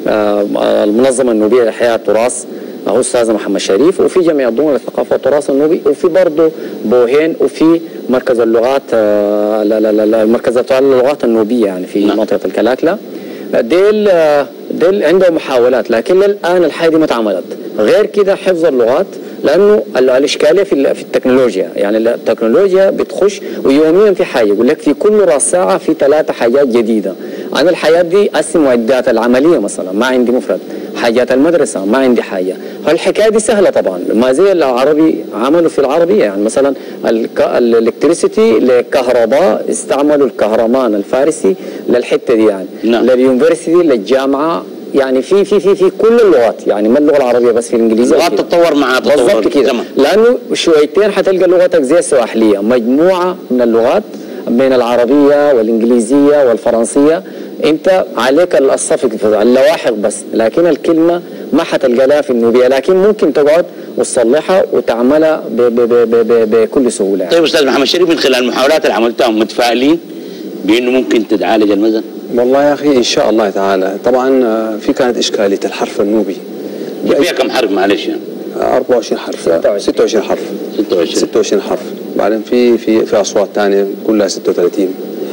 [SPEAKER 3] المنظمة النوبية لإحياء التراث هو أستاذ محمد شريف، وفي جمعية ضمن للثقافة والتراث النوبي، وفي برضه بوهين، وفي مركز اللغات لا لا لا مركز اللغات النوبية يعني في نعم. منطقة الكلاكلا. ديل ديل عندهم محاولات لكن للآن الحاجة دي ما اتعملت. غير كده حفظ اللغات لانه الاشكاليه في في التكنولوجيا. يعني التكنولوجيا بتخش ويوميا في حاجه يقول لك في كل راس ساعه في ثلاثه حاجات جديده. انا الحياه دي اسي معدات العمليه مثلا ما عندي مفرد، حاجات المدرسه ما عندي حاجه، فالحكايه دي سهله طبعا، ما زي العربي عملوا في العربيه يعني مثلا الالكتريسيتي للكهرباء استعملوا الكهرمان الفارسي للحته دي يعني
[SPEAKER 1] نعم.
[SPEAKER 3] لليونيفرسيتي للجامعه يعني في في في في كل اللغات يعني ما اللغه العربيه بس في الانجليزيه
[SPEAKER 1] اللغات تتطور مع تطور
[SPEAKER 3] بالضبط كده،
[SPEAKER 1] الزمن.
[SPEAKER 3] لانه شويتين حتلقى لغتك زي السواحليه مجموعه من اللغات بين العربيه والانجليزيه والفرنسيه، انت عليك الصفق اللواحق بس، لكن الكلمه ما حتلقى لها في النوبيه، لكن ممكن تقعد وتصلحها وتعملها بكل سهوله يعني.
[SPEAKER 1] طيب استاذ محمد شريف، من خلال المحاولات اللي عملتها متفائلين بانه ممكن تتعالج المزن؟
[SPEAKER 2] والله يا اخي ان شاء الله تعالى. طبعا في كانت اشكاليه الحرف النوبي
[SPEAKER 1] فيها كم حرف معلش يعني؟
[SPEAKER 2] أربعة وعشرين حرف، ستة وعشرين حرف،
[SPEAKER 1] ستة وعشرين
[SPEAKER 2] ستة وعشرين حرف، بعدين في في في اصوات ثانيه كلها ستة وثلاثين.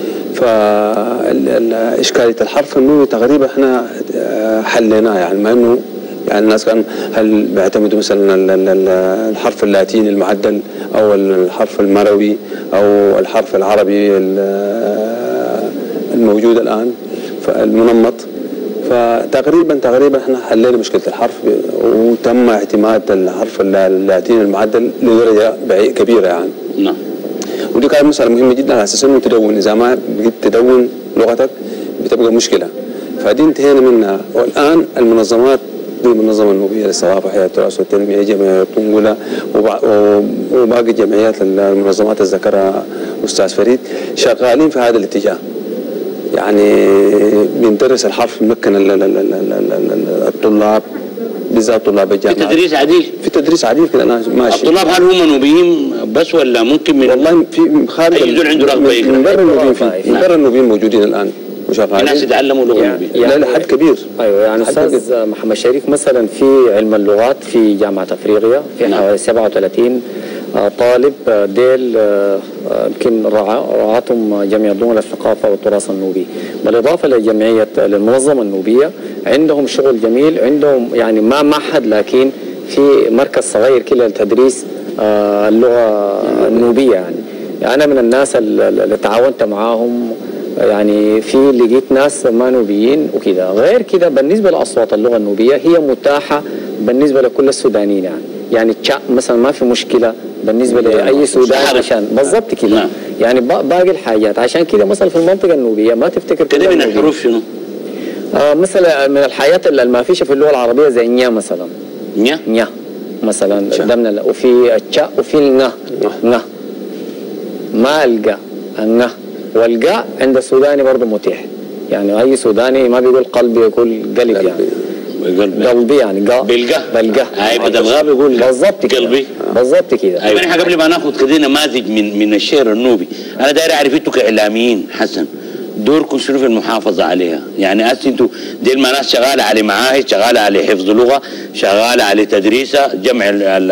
[SPEAKER 2] فاشكاليه الحرف النوبي تقريبا احنا حليناه يعني، مع انه يعني الناس كانوا هل بيعتمدوا مثلا الحرف اللاتيني المعدل او الحرف المروي او الحرف العربي الموجود الان المنمط. فتقريبا تقريبا احنا حلينا مشكله الحرف، وتم اعتماد الحرف اللاتيني المعدل لدرجه كبيره يعني.
[SPEAKER 1] نعم.
[SPEAKER 2] ودي كانت مساله مهمه جدا على اساس انه تدون، اذا ما بقيت تدون لغتك بتبقى مشكله. فدي انتهينا منها، والان المنظمات دي المنظمه النوبيه للثقافه وحياه التراث والتنميه، جمعيه طنجله وباقي جمعيات المنظمات اللي ذكرها استاذ فريد شغالين في هذا الاتجاه. يعني بندرس الحرف ممكن الطلاب بالذات طلاب الجامعه
[SPEAKER 1] في تدريس عديل
[SPEAKER 2] في تدريس عديل كده انا ماشي.
[SPEAKER 1] الطلاب هل هم نوبيين بس ولا ممكن من
[SPEAKER 2] والله في خارج
[SPEAKER 1] اي زول عنده رغبه
[SPEAKER 2] من برا النوبيين في من برا النوبيين موجودين الان وشغالين،
[SPEAKER 1] الناس يتعلموا لغه النوبيه
[SPEAKER 3] يعني
[SPEAKER 2] لا لحد كبير.
[SPEAKER 3] ايوه يعني استاذ محمد شريف مثلا في علم اللغات في جامعه افريقيا في حوالي سبعة وثلاثين طالب ديل يمكن رعاتهم جمعيه دول الثقافه والتراث النوبي، بالاضافه لجمعيه المنظمه النوبيه عندهم شغل جميل، عندهم يعني ما معهد لكن في مركز صغير كده لتدريس اللغه النوبيه يعني. انا من الناس اللي تعاونت معاهم يعني، في لقيت ناس ما نوبيين وكده. غير كده بالنسبه لاصوات اللغه النوبيه هي متاحه بالنسبه لكل السودانيين يعني، يعني تشا مثلا ما في مشكله بالنسبه لاي سوداني عشان بالضبط كده
[SPEAKER 1] نعم.
[SPEAKER 3] يعني باقي الحاجات. عشان كده مثلا في المنطقه النوبيه ما تفتكر
[SPEAKER 1] كده من الحروف شنو؟
[SPEAKER 3] آه مثلا من الحاجات اللي ما فيش في اللغه العربيه زي نيا مثلا،
[SPEAKER 1] نيا
[SPEAKER 3] نيا مثلا ده من ال... وفي التشا وفي النا نا ما القى النا والقاء عند السوداني برضه متيح يعني، اي سوداني ما بيقول قلبي يقول قلب يعني
[SPEAKER 1] قلبي
[SPEAKER 3] قلبي يعني قا
[SPEAKER 1] بالقا
[SPEAKER 3] بالقا
[SPEAKER 1] اي بدل غاب يقول
[SPEAKER 3] بالضبط كده
[SPEAKER 1] قلبي
[SPEAKER 3] بالضبط كده.
[SPEAKER 1] ايوه احنا قبل ما ناخذ كده نماذج من من الشعر النوبي، انا داير اعرف انتوا كاعلاميين حسن دوركم شنو في المحافظه عليها؟ يعني هسه انتوا دي ما ناس شغاله على معاهد، شغاله على حفظ لغه، شغاله على تدريسها، جمع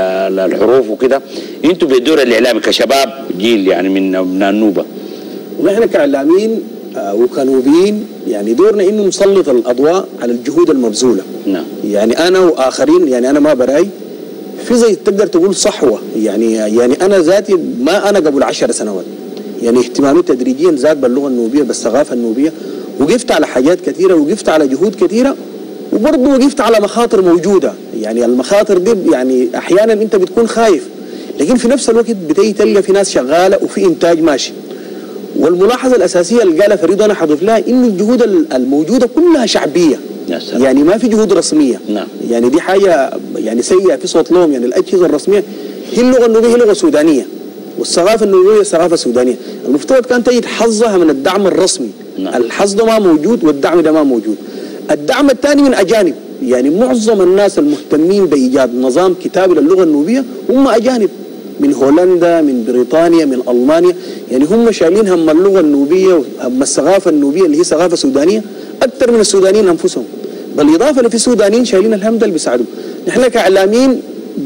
[SPEAKER 1] الحروف وكده، انتوا بالدور الاعلامي كشباب جيل يعني من ابناء النوبه.
[SPEAKER 4] ونحن كاعلاميين وكنوبيين يعني دورنا انه نسلط الاضواء على الجهود المبذوله.
[SPEAKER 1] نعم.
[SPEAKER 4] يعني انا واخرين يعني انا ما براي في زي تقدر تقول صحوه يعني، يعني انا ذاتي ما انا قبل عشر سنوات يعني اهتمامي تدريجيا زاد باللغه النوبيه بالثقافه النوبيه، وقفت على حاجات كثيره وقفت على جهود كثيره، وبرضه وقفت على مخاطر موجوده. يعني المخاطر دي يعني احيانا انت بتكون خايف، لكن في نفس الوقت بتيجي تلقى في ناس شغاله وفي انتاج ماشي. والملاحظه الاساسيه اللي قالها فريد انا حضيف لها انه الجهود الموجوده كلها شعبيه يعني ما في جهود رسميه.
[SPEAKER 1] نعم.
[SPEAKER 4] يعني دي حاجه يعني سيئه في صوت لهم. يعني الاجهزه الرسميه هي اللغه النوبيه هي لغه سودانيه، والثقافه النوبيه ثقافه سودانيه، المفترض كان تجد حظها من الدعم الرسمي.
[SPEAKER 1] نعم.
[SPEAKER 4] الحظ ده ما موجود والدعم ده ما موجود. الدعم الثاني من اجانب، يعني معظم الناس المهتمين بايجاد نظام كتابي للغه النوبيه هم اجانب من هولندا من بريطانيا من المانيا، يعني هم شايلين هم اللغه النوبيه وهم الثقافه النوبيه اللي هي ثقافه سودانيه اكثر من السودانيين انفسهم، بالاضافه اللي في السودانيين شايلين الهم ده اللي بيساعدوا. نحن كاعلاميين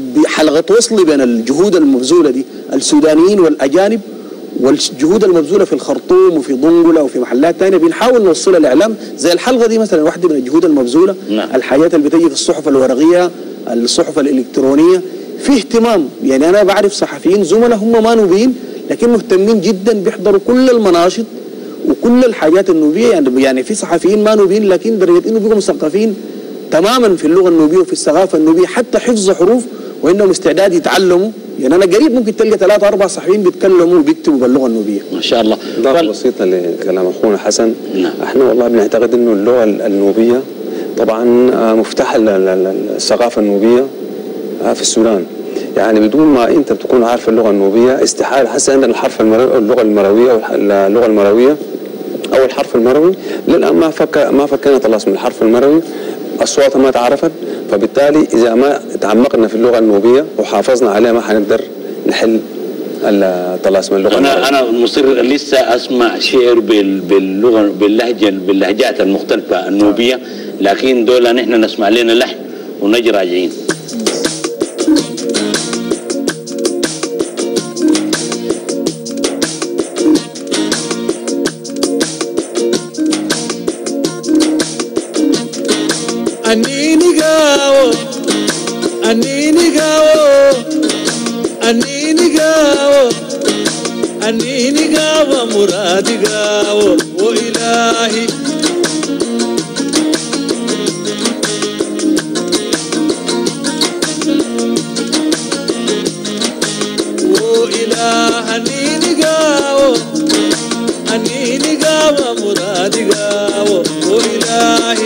[SPEAKER 4] بحلقه وصل بين الجهود المبذوله دي السودانيين والاجانب والجهود المبذوله في الخرطوم وفي ضنقله وفي محلات ثانيه بنحاول نوصلها الاعلام، زي الحلقه دي مثلا واحده من الجهود المبذوله.
[SPEAKER 1] نعم.
[SPEAKER 4] الحاجات اللي بتجي في الصحف الورقيه الصحف الالكترونيه في اهتمام. يعني انا بعرف صحفيين زملاء هم ما نوبيين لكن مهتمين جدا بيحضروا كل المناشط وكل الحاجات النوبيه يعني يعني في صحفيين ما نوبيين لكن درجه انه بيقوا مثقفين تماما في اللغه النوبيه وفي الثقافه النوبيه حتى حفظ حروف وانهم استعداد يتعلموا. يعني انا قريب ممكن تلقى ثلاثه اربع صحفيين بيتكلموا وبيكتبوا باللغه النوبيه.
[SPEAKER 1] ما شاء الله.
[SPEAKER 2] إضافة بسيطة لكلام أخونا حسن.
[SPEAKER 1] نعم.
[SPEAKER 2] احنا والله بنعتقد إنه اللغة النوبية طبعا مفتاح الثقافة النوبية في السودان. يعني بدون ما أنت بتكون عارف اللغة النوبية استحالة. هسه عندنا الحرف المروي، اللغة المروية أو اللغة المروية أو الحرف المروي للآن ما فك ما فكينا طلاسم الحرف المروي، أصواتها ما تعرفت، فبالتالي إذا ما تعمقنا في اللغة النوبية وحافظنا عليها ما حنقدر نحل الطلاسم اللغة
[SPEAKER 1] أنا
[SPEAKER 2] المروية.
[SPEAKER 1] أنا مصر لسه أسمع شعر باللغة باللهجة باللهجات المختلفة النوبية، لكن دول نحن نسمع لنا لحن ونجي راجعين.
[SPEAKER 7] Anini gawo, anini gawo, anini gawo, anini gawo, muradi gawo, o ilahi. O ilahi, anini gawo, anini gawo, muradi gawo, o ilahi.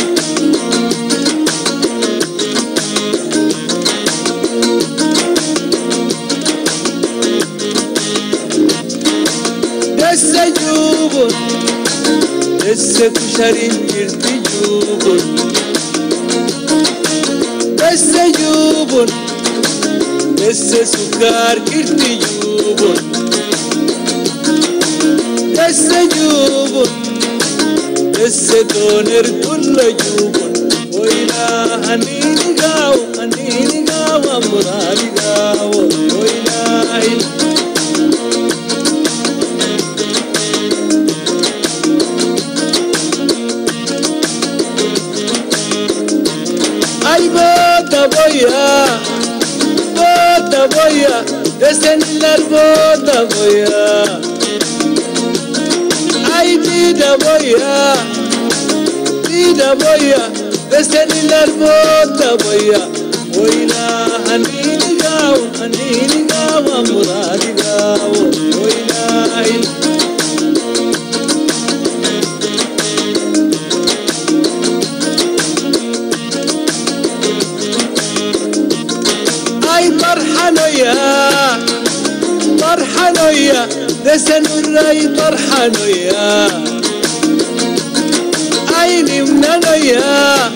[SPEAKER 7] Jubun, esse kusharin kirti jubun, esse jubun, esse sukar kirti jubun, esse jubun, esse doner kulla jubun, o ilahi anini gawo, anini gawo, muradi gawo, o ilahi. Ay bota boya, bota boya, desceniler bota boya. Ay vida boya, vida boya, desceniler bota boya. Oila anini gawo, anini gawo, muradi gawo, oila. طرحانويا طرحانويا دسن الراي طرحانويا اي نمنانويا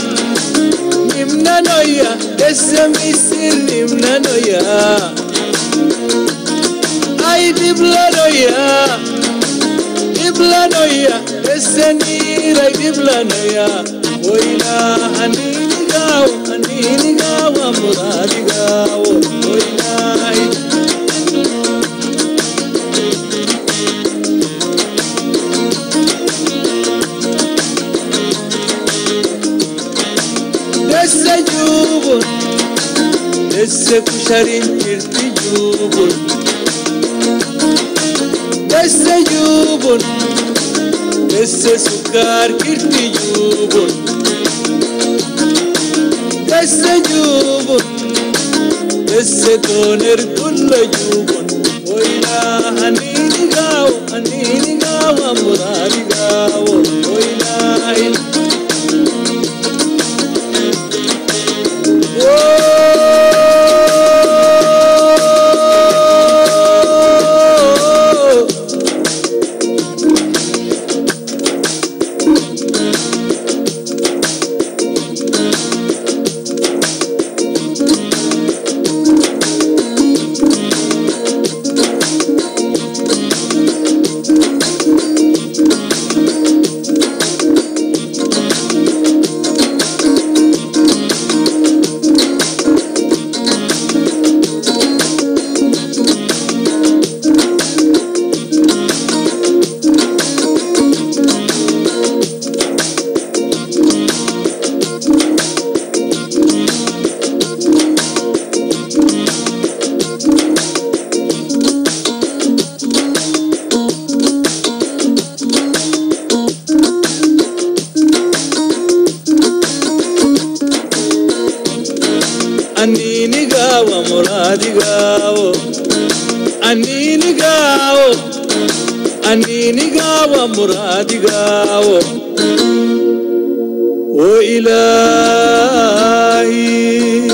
[SPEAKER 7] نمنانويا دسم يصير نمنانويا اي دبلانويا دبلانويا دسني راي دبلانويا ويلا هنيني غاو هنيني غاو مرادي غاو ويلاي دسة جوبون دسة كشرين كرتي جوبون دسة جوبون دسة سكر كرتي جوبون دسة جوبون دسة دونر كل جوبون ويلا هنيني غاو هنيني غاو مرادي غاو ويلاي أنيني قاوة مرادي قاوة وإلهي.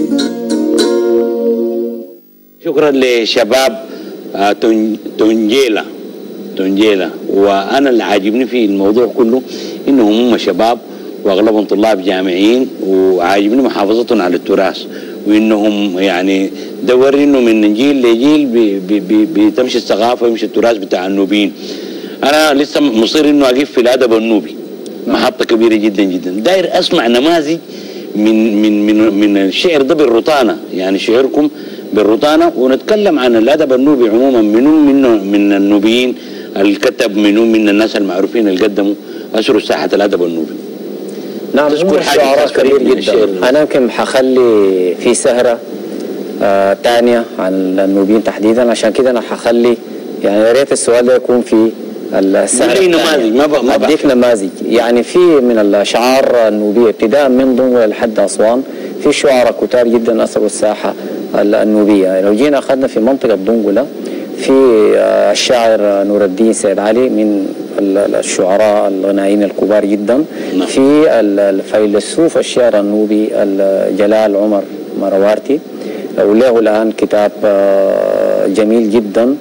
[SPEAKER 1] شكرا لشباب آه، تن- تنجيلا تنجيلا وانا اللي عاجبني في الموضوع كله انهم هم شباب واغلبهم طلاب جامعيين وعاجبني محافظتهم على التراث وانهم يعني دور انه من جيل لجيل بي- بي- بي- بتمشي الثقافه ويمشي التراث بتاع النوبيين. انا لسه مصر انه اقف في الادب النوبي محطه كبيره جدا جدا. داير اسمع نماذج من من من من الشعر ده بالرطانه، يعني شعركم بالرطانه، ونتكلم عن الادب النوبي عموما. منو منه من النوبيين الكتب، منو من الناس المعروفين اللي قدموا اسروا ساحه الادب النوبي.
[SPEAKER 3] نعم،
[SPEAKER 1] تذكر
[SPEAKER 3] هم
[SPEAKER 1] حاجة
[SPEAKER 3] شعراء
[SPEAKER 1] تذكرين
[SPEAKER 3] كبير
[SPEAKER 1] من
[SPEAKER 3] جدا.
[SPEAKER 1] الشعر.
[SPEAKER 3] انا يمكن حخلي في سهره آه تانية عن النوبيين تحديدا، عشان كده انا حخلي يعني يا ريت السؤال ده يكون في السهره
[SPEAKER 1] اديني
[SPEAKER 3] التانية.
[SPEAKER 1] نماذج، ما بق- ما بق-
[SPEAKER 3] اديك نماذج. يعني في من الاشعار النوبيه ابتداء من ضمن لحد اسوان في شعراء كتار جدا اثروا الساحه النوبيه. لو جينا اخذنا في منطقه دنقله في آه، الشاعر نور الدين سيد علي من ال- الشعراء الغنائيين الكبار جدا.
[SPEAKER 1] نعم.
[SPEAKER 3] في ال- الفيلسوف الشعر النوبي ال- جلال عمر مروارتي، وله الآن كتاب آه، جميل جدا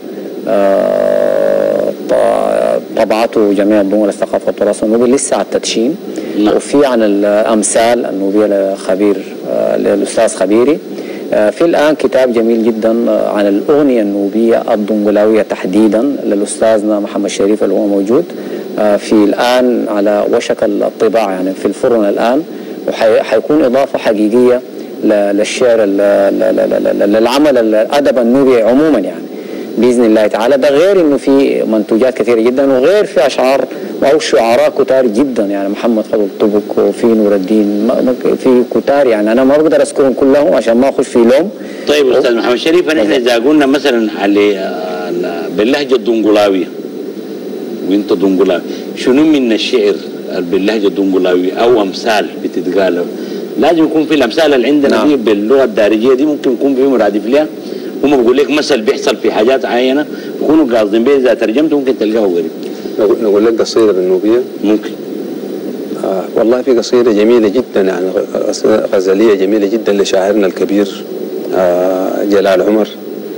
[SPEAKER 3] آه، ط- طبعته جميع ضمن الثقافة والتراث النوبي لسه على التدشين.
[SPEAKER 1] نعم.
[SPEAKER 3] وفي عن الأمثال النوبية لخبير آه، للأستاذ خبيري. آه، في الآن كتاب جميل جدا آه، عن الأغنية النوبية الدنقلاوية تحديدا للأستاذنا محمد شريف اللي هو موجود آه، في الآن على وشك الطباعة، يعني في الفرن الآن، وحيكون إضافة حقيقية ل- للشعر ال- ال- ال- ال- للعمل الأدب النوبي عموما يعني بإذن الله تعالى. ده غير إنه في منتوجات كثيرة جدا، وغير في أشعار أو شعراء كتار جدا، يعني محمد فضل طبق وفي نور الدين ما- ما- في كتار، يعني أنا ما بقدر أذكرهم كلهم عشان ما أخش في لوم.
[SPEAKER 1] طيب استاذ محمد شريف، نحن اذا قلنا مثلا على آه، باللهجه الدنقلاويه وانت دنقلاوي، شنو من الشعر باللهجه الدنقلاويه او امثال بتتقال؟ لازم يكون في الامثال اللي عندنا
[SPEAKER 3] نعم.
[SPEAKER 1] دي باللغه الدارجيه دي ممكن يكون في مرادف لها. هم بيقول لك مثل بيحصل في حاجات معينه بيكونوا قاصدين بيه، اذا ترجمته ممكن تلقاه قريب.
[SPEAKER 2] نقول نقول لك قصيدة بالنوبية.
[SPEAKER 1] ممكن.
[SPEAKER 2] آه والله في قصيدة جميلة جدا، يعني غ- غزلية جميلة جدا لشاعرنا الكبير آه جلال عمر.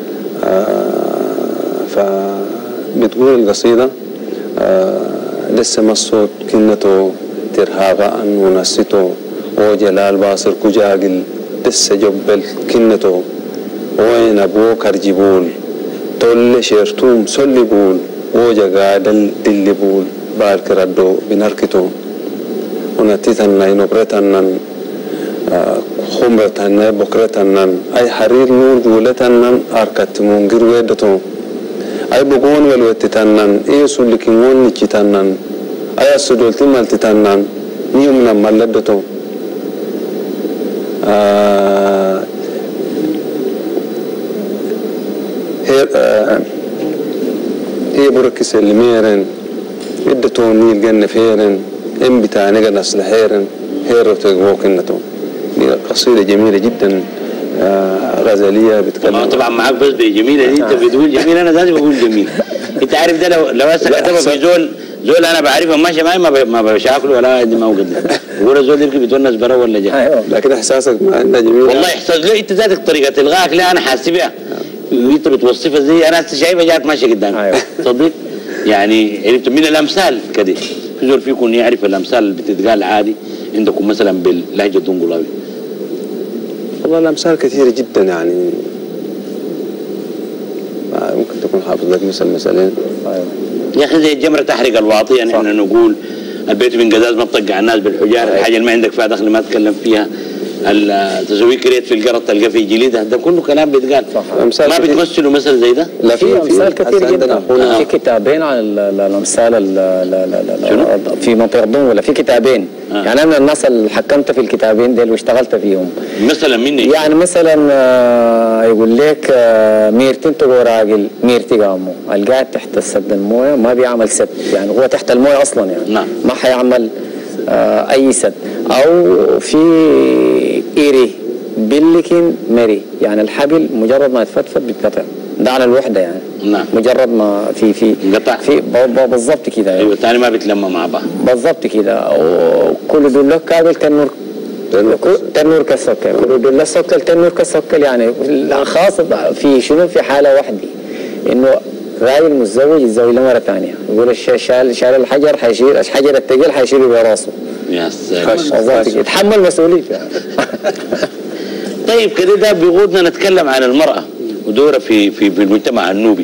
[SPEAKER 2] آه فبتقول القصيدة آه لسه ما الصوت كنته ترهاغا ونسيته وجلال باصر كجاقل لسه جبل كنته وين أبوك أرجبول تول شيرتوم سلبول وجا قادل دلبول بارك ردو بنركتو ونتيتنا ينبرتنا خمرتنا بكرتنا أي حرير نور جولتنا أركت منجر ويدتو أي بقون والوتتنا إيه سلكين نجتنا أي سدول تمالتنا نيومنا ملدتو آه هي آه هي بركس الميرن ادتو نيل جن فيرن ام بتاع نجا نسل هيرن هيرو تجوكنتو. دي قصيدة جميلة جدا آه غزلية بتتكلم.
[SPEAKER 1] طبعا معاك بس بجميله دي، انت بتقول جميل انا لازم اقول جميل. انت عارف ده لو لو هسه كتبها في زول زول انا بعرفه ماشي معي ما ب- ما بشاكله ولا عندي ما وقدر بقول زول يمكن بتونس برا ولا جاي.
[SPEAKER 3] أيوه.
[SPEAKER 2] لكن احساسك مع انها جميلة
[SPEAKER 1] والله احساس له انت ذاتك طريقه الغاك لا انا حاسس بها وانت بتوصفها زي انا هسه شايفها جات ماشيه قدامي.
[SPEAKER 3] أيوه.
[SPEAKER 1] صدق يعني عرفت من الامثال كده. في زول فيكم يعرف الامثال اللي بتتقال عادي عندكم مثلا باللهجه الدنقلاويه؟
[SPEAKER 2] والله الامثال كثيرة جدا، يعني آه ممكن تكون حافظ لك مثل مثلين.
[SPEAKER 3] أيوه.
[SPEAKER 1] يا اخي زي الجمره تحرق الواطيه، نحن نقول البيت من قزاز ما بتطقع الناس بالحجار، الحاجه اللي ما عندك فيها دخل ما تتكلم فيها، تسوي كريت في القرط تلقى في جليدها، ده كله كلام بيتقال. ما بتمثلوا مثل زي ده؟
[SPEAKER 2] لا
[SPEAKER 3] في امثال كثير جدا.
[SPEAKER 2] هنا
[SPEAKER 3] في كتابين عن ال- ال- الامثال ال- ال- ال-
[SPEAKER 1] شنو؟
[SPEAKER 3] ال- في منطقه دنقله في كتابين.
[SPEAKER 1] آه.
[SPEAKER 3] يعني انا من الناس اللي حكمت في الكتابين دول واشتغلت فيهم.
[SPEAKER 1] مثلا مني
[SPEAKER 3] يعني مثلا آه، يقول لك آه، ميرتين تقول راجل ميرتي قامو القاعد تحت السد المويه ما بيعمل سد، يعني هو تحت المويه اصلا يعني
[SPEAKER 1] نعم.
[SPEAKER 3] ما حيعمل آه، اي سد. او في ايري بلكن مري، يعني الحبل مجرد ما يتفتفت بيتقطع، ده على الوحده يعني.
[SPEAKER 1] نعم.
[SPEAKER 3] مجرد ما في في
[SPEAKER 1] انقطع.
[SPEAKER 3] في بالضبط كده.
[SPEAKER 1] ايوه الثاني ما بيتلمى مع بعض.
[SPEAKER 3] بالضبط كده. وكل دول كابل تنور تنور كسوكل، كل دول سوكل تنور كسوكل، يعني خاصة في شنو في حالة واحدة انه راجل متزوج يتزوج له مرة ثانية، يقول شال شال الحجر حيشيل الحجر الثقيل حيشيله براسه.
[SPEAKER 1] يا سلام.
[SPEAKER 3] يتحمل مسؤوليته.
[SPEAKER 1] طيب كده ده بيقودنا نتكلم عن المرأة ودورها في في في المجتمع النوبي.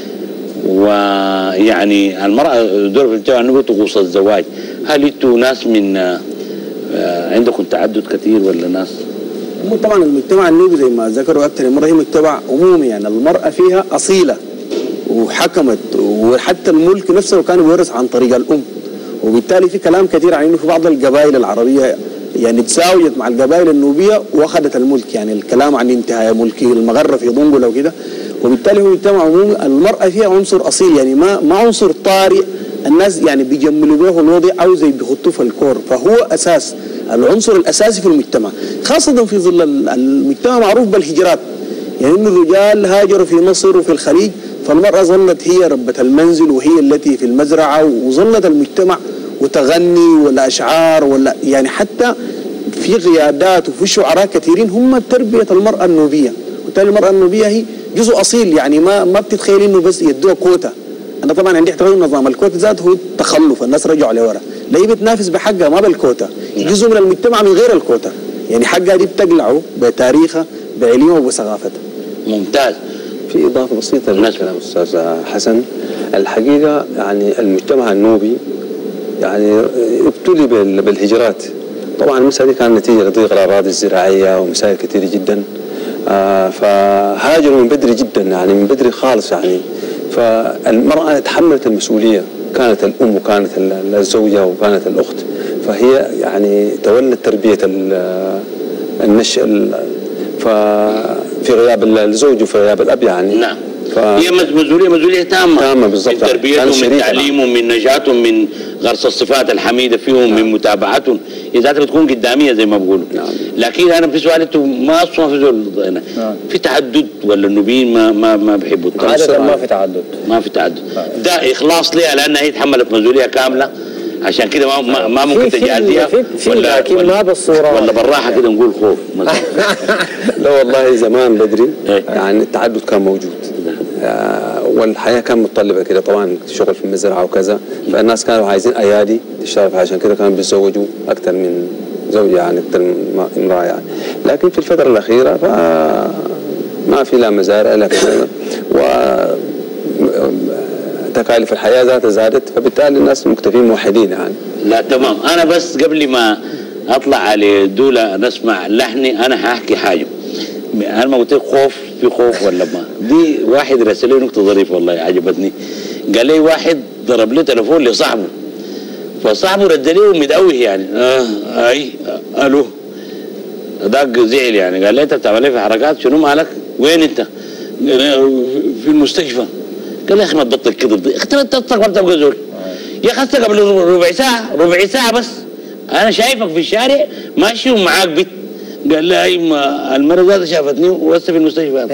[SPEAKER 1] ويعني المرأة دورها في المجتمع النوبي طقوس الزواج، هل انتوا ناس من آه عندكم تعدد كثير ولا ناس؟
[SPEAKER 4] طبعا المجتمع النوبي زي ما ذكروا اكثر من مره هي مجتمع عمومي، يعني المراه فيها اصيله وحكمت، وحتى الملك نفسه كان بيورث عن طريق الام، وبالتالي في كلام كثير عن انه في بعض القبائل العربيه يعني تساويت مع القبائل النوبيه واخذت الملك، يعني الكلام عن انتهاء ملك المغره في ضنقله وكده، وبالتالي هو مجتمع عمومي المراه فيها عنصر اصيل، يعني ما ما عنصر طارئ الناس يعني بيجملوا به الوضع او زي بيخطوه في الكور، فهو اساس العنصر الاساسي في المجتمع، خاصه في ظل المجتمع معروف بالهجرات، يعني انه الرجال هاجروا في مصر وفي الخليج، فالمراه ظلت هي ربة المنزل وهي التي في المزرعه، وظلت المجتمع وتغني ولا اشعار ولا يعني حتى في قيادات وفي شعراء كثيرين هم تربيه المراه النوبيه، وبالتالي المراه النوبيه هي جزء اصيل، يعني ما ما بتتخيل انه بس يدوها كوتا. انا طبعا عندي احترام نظام الكوتا ذاته هو تخلف، الناس رجعوا لورا، لا هي بتنافس بحقها ما بالكوتا، جزء من المجتمع من غير الكوتا، يعني حقها دي بتقلعه بتاريخها بعلمها وبثقافتها.
[SPEAKER 1] ممتاز.
[SPEAKER 2] في اضافه بسيطه للكلام استاذ حسن، الحقيقه يعني المجتمع النوبي يعني ابتلي بالهجرات، طبعا المسألة دي كانت نتيجه لضيق الاراضي الزراعيه ومسائل كثيره جدا، آه فهاجروا من بدري جدا، يعني من بدري خالص، يعني فالمرأة تحملت المسؤولية، كانت الأم وكانت الزوجة وكانت الأخت، فهي يعني تولت تربية النشء في غياب الزوج وفي غياب الأب يعني.
[SPEAKER 1] نعم. هي مسؤولية مسؤولية تامة
[SPEAKER 2] تامة بالضبط،
[SPEAKER 1] من تربيتهم، من تعليمهم، من نجاتهم، من غرس الصفات الحميدة فيهم، نعم. من متابعتهم، إذا بتكون قدامية زي ما بقولوا. نعم. لكن أنا في سؤال أنتم ما أصلا في زول نعم. في تعدد ولا النوبيين ما ما ما بيحبوا التعدد؟
[SPEAKER 3] عادة ما في تعدد.
[SPEAKER 1] ما في تعدد. نعم. ده إخلاص ليها لأنها هي تحملت مسؤولية كاملة، عشان كده ما ما, ما ممكن تجازيها
[SPEAKER 3] ولا لكن ولا ما بالصورة
[SPEAKER 1] ولا بالراحة كده نقول خوف مثلا.
[SPEAKER 2] لا والله زمان بدري يعني التعدد كان موجود. والحياه كانت متطلبه كده، طبعا شغل في المزرعه وكذا، فالناس كانوا عايزين ايادي تشتغل، عشان كده كانوا بيتزوجوا اكثر من زوجه يعني اكثر من امراه يعني. لكن في الفتره الاخيره ما في لا مزارع لا كذا، و تكاليف الحياه ذاتها زادت، فبالتالي الناس مكتفين موحدين يعني.
[SPEAKER 1] لا تمام. انا بس قبل ما اطلع على دولة نسمع لحني انا هحكي حاجه. انا ما قلت لك خوف في خوف ولا ما، دي واحد رسل لي نقطه ظريفه والله عجبتني، قال لي واحد ضرب لي تليفون لصاحبه، فصاحبه رد له مدوه يعني اه اي آه الو، ذاك زعل يعني، قال لي انت بتعمل ايه في حركات؟ شنو مالك؟ وين انت؟ في المستشفى. قال لي يا اخي ما تبطل كده، يا اخي انت استغفرت ابو زول، يا اخي هسه قبل ربع ساعه ربع ساعه بس انا شايفك في الشارع ماشي ومعاك بنت. قال لي اي ما المرة ذاتها شافتني وهسه في المستشفى.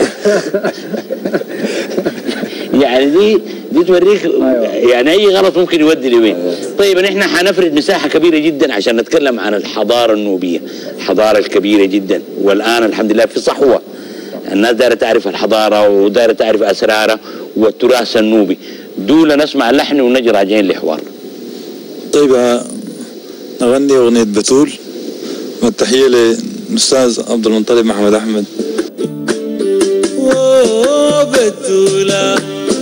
[SPEAKER 1] يعني دي دي توريك يعني اي غلط ممكن يودي لوين. طيب احنا حنفرد مساحه كبيره جدا عشان نتكلم عن الحضاره النوبيه، الحضاره الكبيره جدا، والان الحمد لله في صحوه، الناس دايره تعرف الحضاره ودايره تعرف اسرارها والتراث النوبي. دول نسمع اللحن ونجي راجعين لحوار.
[SPEAKER 6] طيب نغني اغنيه بتول، والتحيه للاستاذ عبد المنطلب محمد احمد.
[SPEAKER 7] بتولة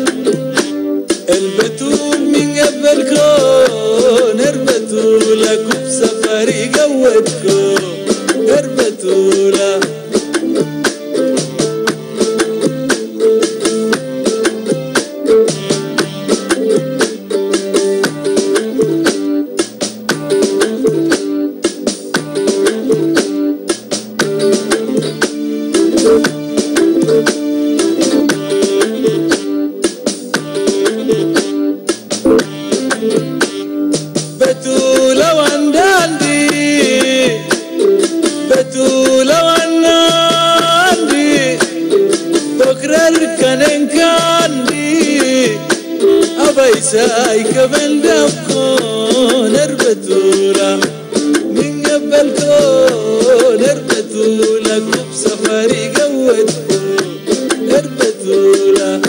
[SPEAKER 7] البتول من قبل كون، البتولة كوب سفري قوتكم، البتولة
[SPEAKER 8] Thank you.
[SPEAKER 7] ساي كبل دمكون اربتولا من قبل كون اربتولا كوب سفري قوتكون اربتولا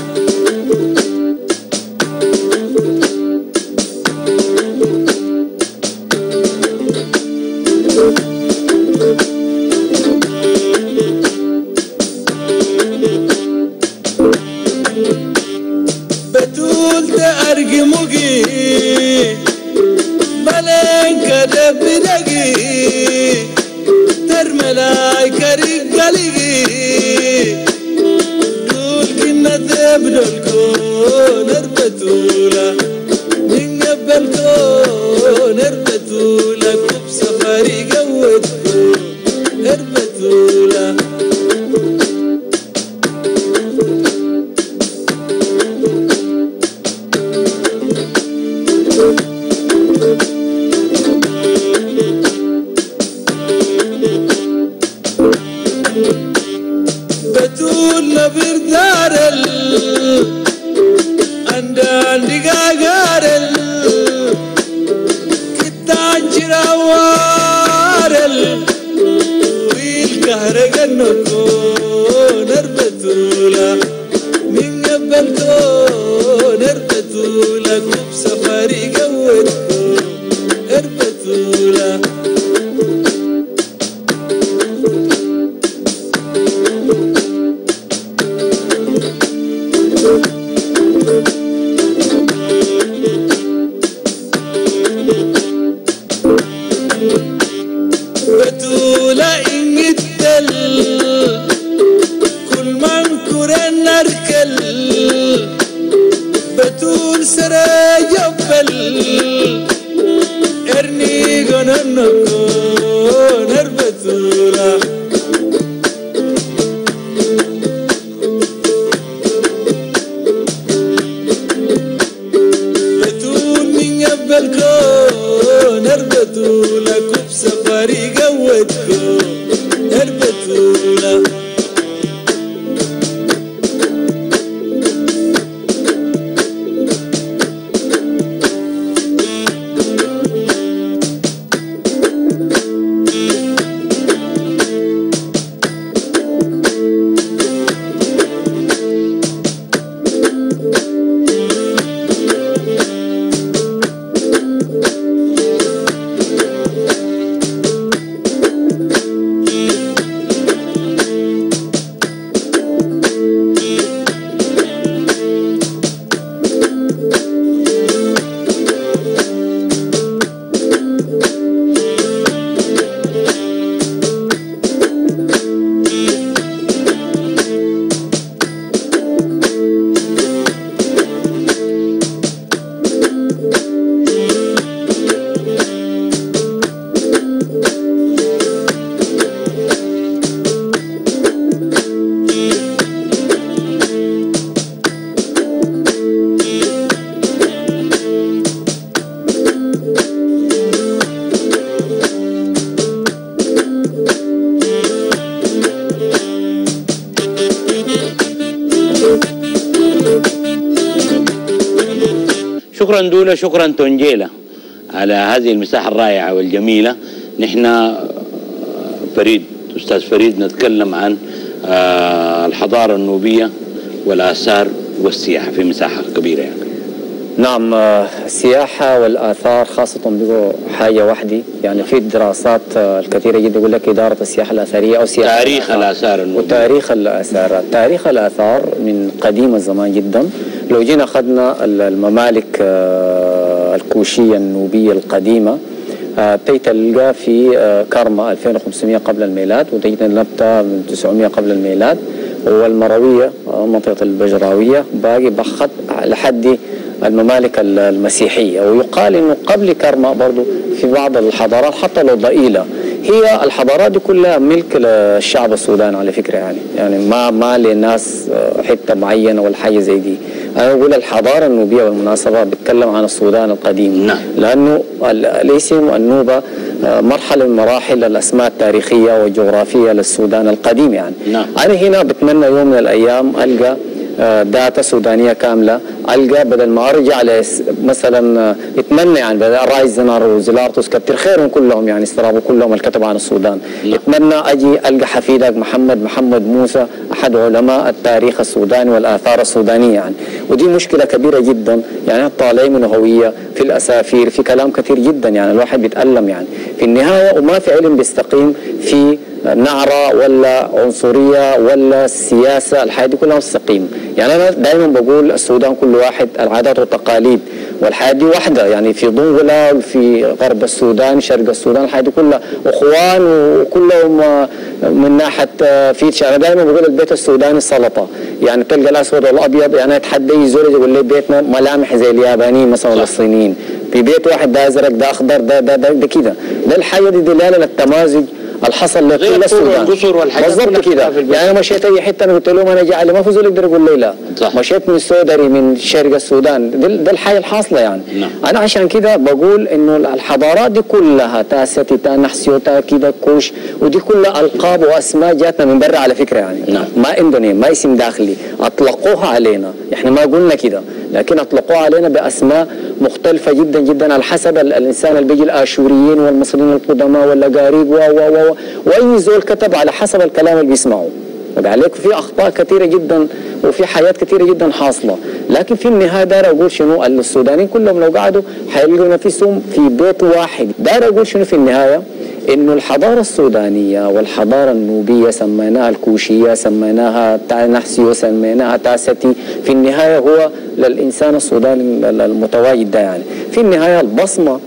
[SPEAKER 1] شكرا دولة، شكرا تونجيلا على هذه المساحة الرائعة والجميلة. نحن فريد أستاذ فريد نتكلم عن الحضارة النوبية والآثار والسياحة في مساحة كبيرة يعني.
[SPEAKER 3] نعم، السياحة والآثار خاصة بقوا حاجة واحدة يعني. في الدراسات الكثيرة جدا يقول لك إدارة السياحة الأثرية أو سياحة
[SPEAKER 1] تاريخ الآثار النوبية
[SPEAKER 3] وتاريخ الآثار. تاريخ الآثار من قديم الزمان جدا. لو جينا أخذنا الممالك الكوشية النوبية القديمة تلقى في كرما ألفين وخمسمائة قبل الميلاد، وتجد نبتة من تسعمائة قبل الميلاد، والمروية منطقة البجراوية باقي بخط لحد الممالك المسيحية. ويقال انه قبل كرما برضو في بعض الحضارات حتى لو ضئيلة، هي الحضارات دي كلها ملك للشعب السوداني على فكرة يعني يعني ما ما لناس حتة معينة ولا حاجة زي دي. أنا أقول الحضارة النوبية والمناسبة بتكلم عن السودان القديم.
[SPEAKER 1] نعم.
[SPEAKER 3] لأنه الاسم النوبة مرحلة من مراحل الأسماء التاريخية والجغرافية للسودان القديم يعني.
[SPEAKER 1] نعم.
[SPEAKER 3] أنا هنا بتمنى يوم من الأيام ألقى داتا سودانيه كامله، القى بدل ما ارجع مثلا اتمنى يعني بدل رايزنر وزلارتوس كتر خيرهم كلهم يعني استرابوا كلهم الكتب عن السودان، اتمنى اجي القى حفيدك محمد محمد موسى احد علماء التاريخ السوداني والاثار السودانيه يعني، ودي مشكله كبيره جدا يعني طالعين من هويه في الاسافير في كلام كثير جدا يعني الواحد بيتالم يعني في النهايه، وما في علم بيستقيم في نعرة ولا عنصرية ولا سياسة، الحياة دي كلها مستقيم يعني. أنا دائما بقول السودان كل واحد العادات والتقاليد والحياة دي واحدة يعني، في ضنغلة وفي غرب السودان شرق السودان الحياة دي كلها أخوان وكلهم من ناحية فيتش. أنا دائما بقول البيت السوداني سلطة يعني، تلقى الأسود والأبيض يعني، أتحدى يزور يقول لي بيتنا ملامح زي اليابانيين مثلا ولا الصينيين، في بيت واحد ده أزرق ده أخضر ده ده ده, ده كده، ده الحاجة دي دلالة للتمازج الحصل لكل السودان بالضبط كده يعني. انا مشيت اي حته انا قلت لهم انا جاي ما في زول يقدر يقول لي لا، مشيت من السودري من شرق السودان، ده, ده الحاجه الحاصله يعني. نعم. انا عشان كده بقول انه الحضارات دي كلها تاستي تا نحسيوتا كده كوش، ودي كلها القاب واسماء جاتنا من برا على فكره يعني. نعم. ما عندنا ما اسم داخلي، اطلقوها علينا، احنا ما قلنا كده لكن اطلقوها علينا باسماء مختلفه جدا جدا على حسب الانسان اللي بيجي، الاشوريين والمصريين القدماء ولا قاريق و و و واي زول كتب على حسب الكلام اللي بيسمعه. وعليك في اخطاء كثيره جدا وفي حياه كثيره جدا حاصله، لكن في النهايه داير اقول شنو، السودانيين كلهم لو قعدوا حيلقوا نفسهم في بيت واحد. داير اقول شنو في النهايه، انه الحضاره السودانيه والحضاره النوبيه سميناها الكوشيه سميناها نحسيو سميناها تاستي، في النهايه هو للانسان السوداني المتواجد ده يعني. في النهايه البصمه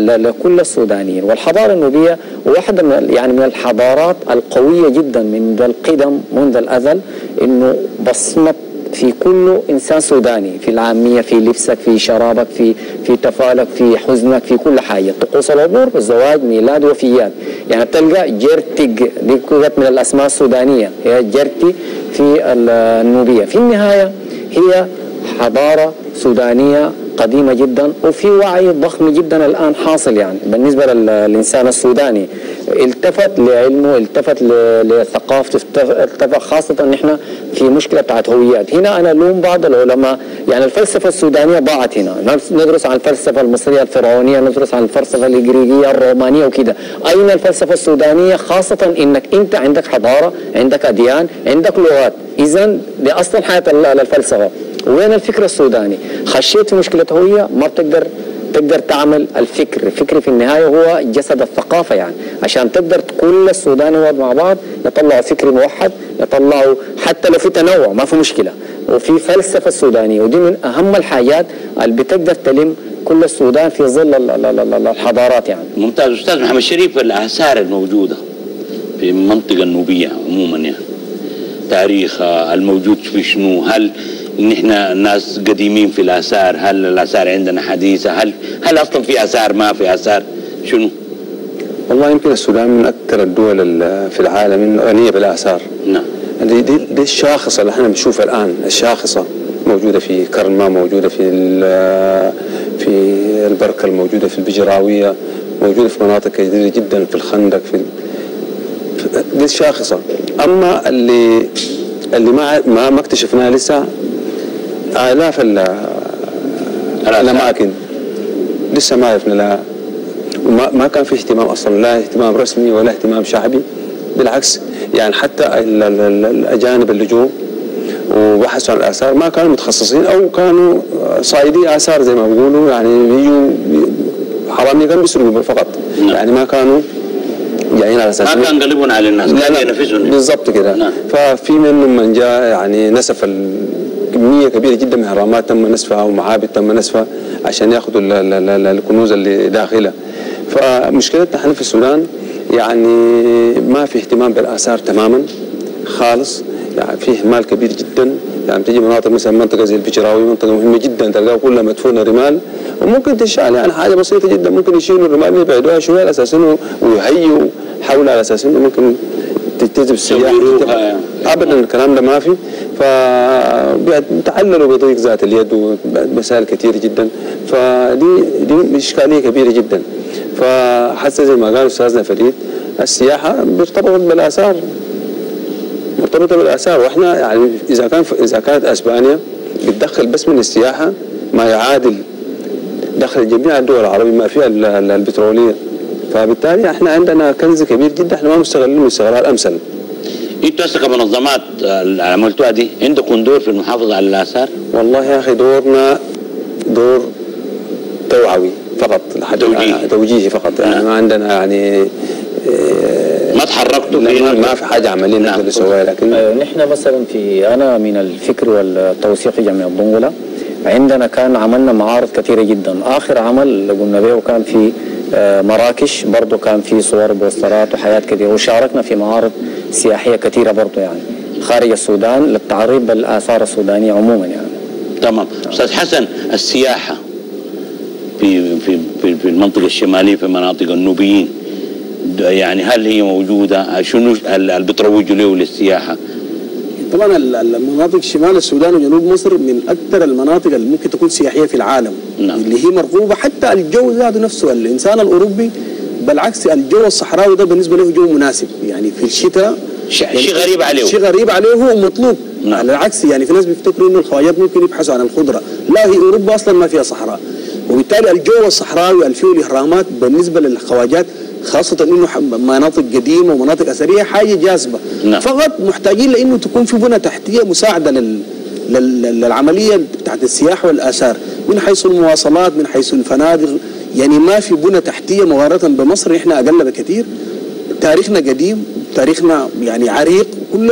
[SPEAKER 3] لكل السودانيين، والحضاره النوبيه واحده من يعني من الحضارات القويه جدا منذ القدم منذ الازل، انه بصمه في كل انسان سوداني، في العاميه، في لبسك، في شرابك، في في تفاؤلك، في حزنك، في كل حاجه، طقوس العبور، الزواج، ميلاد، وفيات يعني. تلقى جرتج دي كانت من الاسماء السودانيه، هي جرتي في النوبيه. في النهايه هي حضاره سودانيه قديمة جدا، وفي وعي ضخم جدا الآن حاصل يعني بالنسبة للإنسان السوداني، التفت لعلمه، التفت لثقافته، التفت خاصة ان احنا في مشكلة بتاعت هويات. هنا أنا ألوم بعض العلماء يعني الفلسفة السودانية ضاعت هنا، ندرس عن الفلسفة المصرية الفرعونية، ندرس عن الفلسفة الإغريقية الرومانية وكده، أين الفلسفة السودانية؟ خاصة إنك أنت عندك حضارة، عندك أديان، عندك لغات، إذا دي أصلا حياة الفلسفة. وين الفكر السوداني؟ خشيت في مشكلة هوية ما بتقدر تقدر تعمل الفكر، الفكر في النهاية هو جسد الثقافة يعني، عشان تقدر كل السودان يقعد مع بعض يطلعوا فكر موحد، يطلعوا حتى لو في تنوع ما في مشكلة، وفي فلسفة السودانية، ودي من أهم الحاجات اللي بتقدر تلم كل السودان في ظل الحضارات يعني.
[SPEAKER 1] ممتاز أستاذ محمد شريف، الآثار الموجودة في المنطقة النوبية عموما يعني تاريخها الموجود في شنو؟ هل نحن الناس قديمين في الآثار؟ هل الآثار عندنا حديثة؟ هل هل أصلا في آثار ما في آثار؟ شنو؟
[SPEAKER 2] والله يمكن السودان من أكثر الدول في العالم غنية بالآثار.
[SPEAKER 1] نعم.
[SPEAKER 2] دي, دي, دي الشاخصة اللي احنا بنشوفها الآن، الشاخصة موجودة في كرما، موجودة في في البركة، الموجودة في البجراوية، موجودة في مناطق كثيرة جدا في الخندق، في دي الشاخصة. أما اللي اللي ما ما ما اكتشفناها لسه آلاف الأماكن لسه ما عرفنا لها، وما ما كان في اهتمام أصلا، لا اهتمام رسمي ولا اهتمام شعبي، بالعكس يعني. حتى الأجانب اللي جو وبحثوا عن الآثار ما كانوا متخصصين أو كانوا صايدي آثار زي ما بيقولوا يعني، بيجوا حرامية كانوا بيسرقوا فقط يعني، ما كانوا جايين على اساس
[SPEAKER 1] ما كان قلبون على الناس، كانوا ينافسون
[SPEAKER 2] بالضبط كده. نعم. ففي منهم من جاء يعني نسف كميه كبيره جدا من اهرامات تم نسفها ومعابد تم نسفها عشان ياخذوا الكنوز اللي داخلها. فمشكلتنا احنا في السودان يعني ما في اهتمام بالاثار تماما خالص يعني، في اهمال كبير جدا يعني. تجي مناطق مثلا منطقه زي البجراوي، منطقه مهمه جدا تلقاها كلها مدفونه رمال، وممكن تشال يعني حاجه بسيطه جدا، ممكن يشيلوا الرمال يبعدوها شويه على اساس انه ويهيئوا حولها على اساس انه ممكن تجذب السياح. ابدا الكلام ده ما في، فبيتعللوا بضيق ذات اليد ومسائل كثيره جدا، فدي دي اشكاليه كبيره جدا. فحتى زي ما قال استاذنا فريد، السياحه مرتبطه بالاثار مرتبطه بالاثار. واحنا يعني اذا كان اذا كانت اسبانيا بتدخل بس من السياحه ما يعادل دخل جميع الدول العربيه ما فيها البتروليه، فبالتالي احنا عندنا كنز كبير جدا احنا ما مستغلينه استغلال امثل.
[SPEAKER 1] انتوا هسه كمنظمات اللي عملتوها دي عندكم دور في المحافظه على الاثار؟
[SPEAKER 2] والله يا اخي دورنا دور توعوي فقط،
[SPEAKER 1] توجيهي
[SPEAKER 2] توجيهي فقط يعني نعم. ما عندنا يعني
[SPEAKER 1] ما تحركتوا
[SPEAKER 2] في ما في حاجه عمليه نقدر نسويها. لكن
[SPEAKER 3] آه نحن مثلا في انا من الفكر والتوثيق في جامعه دنقله عندنا كان عملنا معارض كثيره جدا. اخر عمل قلنا به كان في آه مراكش، برضه كان في صور بوسترات وحياه كثيره، وشاركنا في معارض سياحيه كثيره برضه يعني خارج السودان للتعريف بالاثار السودانيه عموما يعني.
[SPEAKER 1] تمام. استاذ حسن، السياحه في في في, في المنطقه الشماليه في مناطق النوبيين يعني هل هي موجوده؟ شنو اللي بتروجوا له للسياحه؟
[SPEAKER 4] طبعا المناطق شمال السودان وجنوب مصر من اكثر المناطق اللي ممكن تكون سياحيه في العالم. نعم. اللي هي مرغوبه، حتى الجو ذاته نفسه الانسان الاوروبي بالعكس الجو الصحراوي ده بالنسبه له جو مناسب يعني في الشتاء
[SPEAKER 1] شيء يعني غريب عليه
[SPEAKER 4] شيء غريب عليه هو مطلوب. نعم. على العكس يعني في ناس بيفتكروا انه الخواجات ممكن يبحثوا عن الخضره، لا هي اوروبا اصلا ما فيها صحراء، وبالتالي الجو الصحراوي اللي فيه الاهرامات بالنسبه للخواجات خاصة انه مناطق قديمة ومناطق اثرية حاجة جاذبة. نعم. فقط محتاجين لانه تكون في بنى تحتية مساعدة لل... لل... للعملية بتاعت السياحة والاثار من حيث المواصلات من حيث الفنادق، يعني ما في بنى تحتية مقارنة بمصر احنا اقل بكثير. تاريخنا قديم، تاريخنا يعني عريق، كل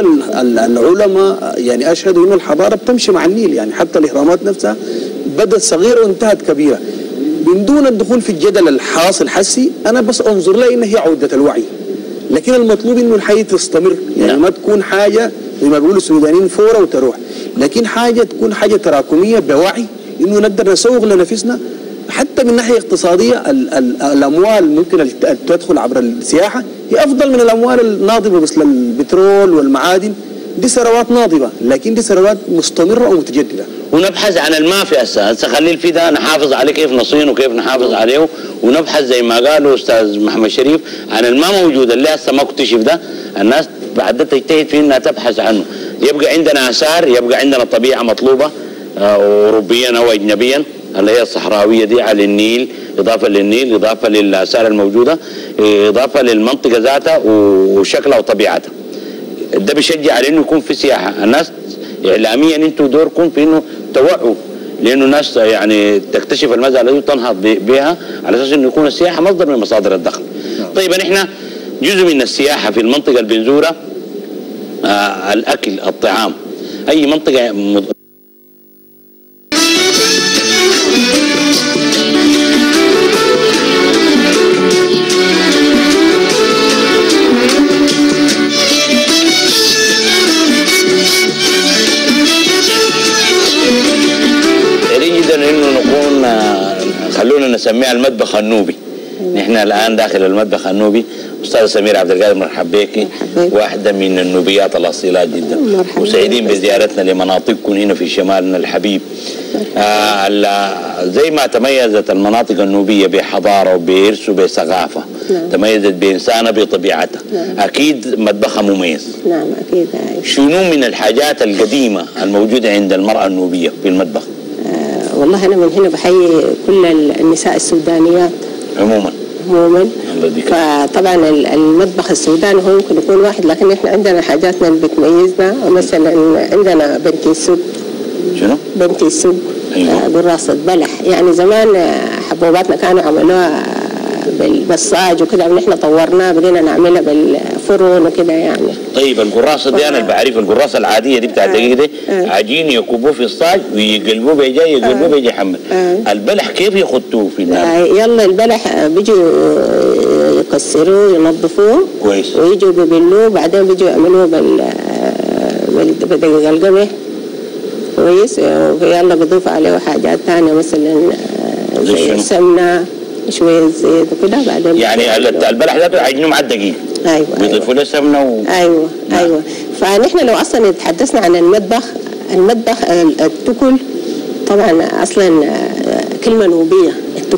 [SPEAKER 4] العلماء يعني اشهدوا انه الحضارة بتمشي مع النيل، يعني حتى الاهرامات نفسها بدت صغيرة وانتهت كبيرة. من دون الدخول في الجدل الحاصل حسي انا بس انظر لها انها هي عوده الوعي، لكن المطلوب انه الحياه تستمر يعني نعم. ما تكون حاجه زي ما بيقولوا السودانيين فوره وتروح، لكن حاجه تكون حاجه تراكميه بوعي انه نقدر نسوق لنفسنا حتى من ناحيه اقتصاديه. ال ال الاموال ممكن تدخل عبر السياحه هي افضل من الاموال الناضبه مثل البترول والمعادن، دي ثروات ناضبه لكن دي ثروات مستمره ومتجدده.
[SPEAKER 1] ونبحث عن الماء في هسه هسه خلي الفي ده نحافظ عليه كيف نصينه وكيف نحافظ عليه، ونبحث زي ما قالوا استاذ محمد شريف عن الماء موجود اللي هسه ما اكتشف ده، الناس بعد تجتهد في انها تبحث عنه. يبقى عندنا اثار، يبقى عندنا طبيعه مطلوبه اوروبيا او اجنبيا اللي هي الصحراويه دي على النيل، اضافه للنيل، اضافه للاثار الموجوده، اضافه للمنطقه ذاتها وشكلها وطبيعتها. ده بيشجع على انه يكون في سياحه. الناس اعلاميا انتم دوركم في انه توعوا لانه الناس يعني تكتشف المساله دي وتنهض بها على اساس انه يكون السياحه مصدر من مصادر الدخل. طيب احنا جزء من السياحه في المنطقه البنزوره آه الاكل، الطعام. اي منطقه مد... خلونا نسميها المطبخ النوبي. نحن الان داخل المطبخ النوبي. استاذ سمير عبد القادر مرحب بك، واحده من النوبيات الاصيلات جدا، وسعيدين بزيارتنا لمناطقكم هنا في شمالنا الحبيب. آه زي ما تميزت المناطق النوبيه بحضاره وبإرث وبثقافه، نعم. تميزت بانسانها بطبيعتها، نعم. اكيد مطبخها مميز.
[SPEAKER 5] نعم اكيد.
[SPEAKER 1] شنو من الحاجات القديمه الموجوده عند المراه النوبيه في المطبخ؟
[SPEAKER 5] والله أنا من هنا بحيي كل النساء السودانيات
[SPEAKER 1] عموما
[SPEAKER 5] عموما. فطبعا المطبخ السوداني هو ممكن يكون واحد، لكن احنا عندنا حاجاتنا اللي بتميزنا. مثلا عندنا بنتي السوق.
[SPEAKER 1] شنو؟
[SPEAKER 5] بنتي السوق. أيوة. بالراصة بلح، يعني زمان حبوباتنا كانوا عملوها بالصاج وكده، ونحن طورناها بدينا نعملها بالفرن وكده يعني.
[SPEAKER 1] طيب القراصه دي انا اللي بعرفها، القراصه العاديه دي بتاعت دقيقه دي آه. عجين يكبوه في الصاج ويقلبوه بيجي يقلبوه بيجي يحمل. آه. البلح كيف يخطوه في النار؟
[SPEAKER 5] آه يلا البلح بيجوا يكسروه ينظفوه
[SPEAKER 1] كويس،
[SPEAKER 5] ويجوا بيبلوه، بعدين بيجوا يعملوه بال بدقيق القمح كويس، ويلا بيضيفوا عليه حاجات ثانيه مثلا زي السمنه شويه زيت وكده. بعدين
[SPEAKER 1] يعني البلح ده عجينه مع الدقيق.
[SPEAKER 5] ايوه
[SPEAKER 1] بيضيفوا له سمنه و...
[SPEAKER 5] ايوه نعم. ايوه. فنحن لو اصلا تحدثنا عن المطبخ، المطبخ التكل طبعا اصلا كلمه نوبيه التكل.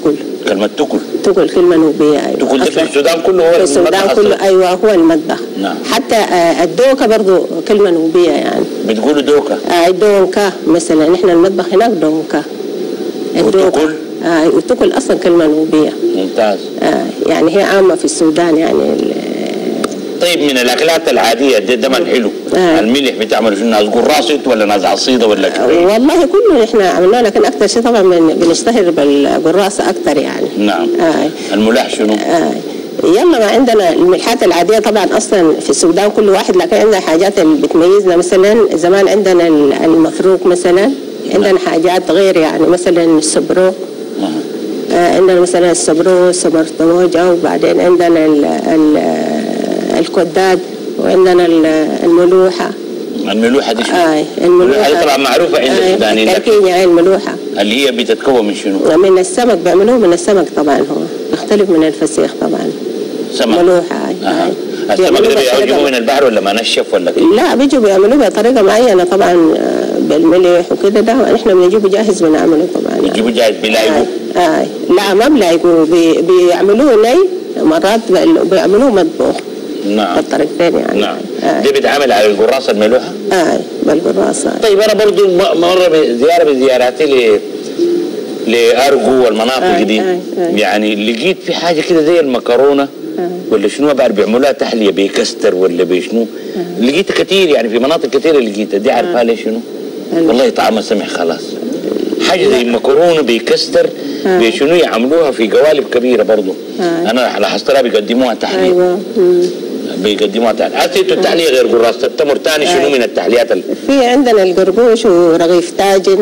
[SPEAKER 1] كلمة تكل
[SPEAKER 5] تكل كلمة نوبية. أيوة.
[SPEAKER 1] تكل في السودان كله هو
[SPEAKER 5] في السودان كله أيوة هو المطبخ.
[SPEAKER 1] نعم.
[SPEAKER 5] حتى آه الدوكة برضو كلمة نوبية يعني.
[SPEAKER 1] بتقولوا دوكة؟
[SPEAKER 5] آه دونكا مثلا، نحن المطبخ هناك دونكا.
[SPEAKER 1] وتكل؟
[SPEAKER 5] آه وتكل أصلا كلمة نوبية.
[SPEAKER 1] ممتاز.
[SPEAKER 5] آه يعني هي عامة في السودان يعني.
[SPEAKER 1] طيب من الاكلات العاديه دي دم الحلو آه. الملح بتعملوا شنو؟ ناس قراصه ولا ناس عصيده ولا كيف؟
[SPEAKER 5] آه والله كله نحن عملناه، لكن اكثر شيء طبعا بنشتهر بالقراصه اكثر يعني.
[SPEAKER 1] نعم.
[SPEAKER 5] آه.
[SPEAKER 1] الملح شنو؟
[SPEAKER 5] آه. يلا ما عندنا الملحات العاديه طبعا اصلا في السودان كل واحد، لكن عندنا حاجات اللي بتميزنا. مثلا زمان عندنا المفروك مثلا، عندنا نعم. حاجات غير يعني مثلا السبرو. نعم. آه عندنا مثلا السبرو سبرتموجة، وبعدين عندنا ال ال الكوداد، وعندنا الملوحة.
[SPEAKER 1] الملوحة دي شنو؟
[SPEAKER 5] آه الملوحة
[SPEAKER 1] دي طبعا معروفة عند السودانيين.
[SPEAKER 5] آه هي الملوحة
[SPEAKER 1] اللي هي بتتكون من شنو؟
[SPEAKER 5] من السمك، بيعملوه من السمك طبعا، هو يختلف من الفسيخ طبعا.
[SPEAKER 1] سمك.
[SPEAKER 5] ملوحة. آه.
[SPEAKER 1] آه. السمك ده بيجيبوه من البحر ولا ما نشف ولا كيف؟
[SPEAKER 5] لا بيجوا بيعملوه بطريقة معينة طبعا بالملح وكده، ده احنا بنجيبه جاهز بنعمله طبعا.
[SPEAKER 1] بيجيبوه جاهز بيلايقوه؟
[SPEAKER 5] آه. آه. لا ما بيلايقوه، بي بيعملوه ني، مرات بيعملوه مطبوخ.
[SPEAKER 1] نعم.
[SPEAKER 5] بالطريقتين يعني.
[SPEAKER 1] نعم. آه. دي بتعمل على القراصة الملوحة؟
[SPEAKER 5] اه بالقراصة.
[SPEAKER 1] طيب أنا برضو مرة بزيارة بزياراتي ل لأرجو والمناطق دي. آه. آه. يعني لقيت في حاجة كده زي المكرونة. آه. ولا شنو بعرف بيعملوها تحلية بكستر ولا بشنو. آه. لقيتها كتير يعني في مناطق كتيرة لقيتها دي. عارفها ليه شنو؟ آه. والله طعمها سمح خلاص. حاجة زي المكرونة بكستر آه. بشنو يعملوها في قوالب كبيرة برضو. آه. أنا لاحظتها بيقدموها تحلية. أيوة. بيقدموها تحلية. أنتوا التحلية غير قراصة التمر تاني شنو آه. من التحليات ال...
[SPEAKER 5] في عندنا القرقوش ورغيف تاجن.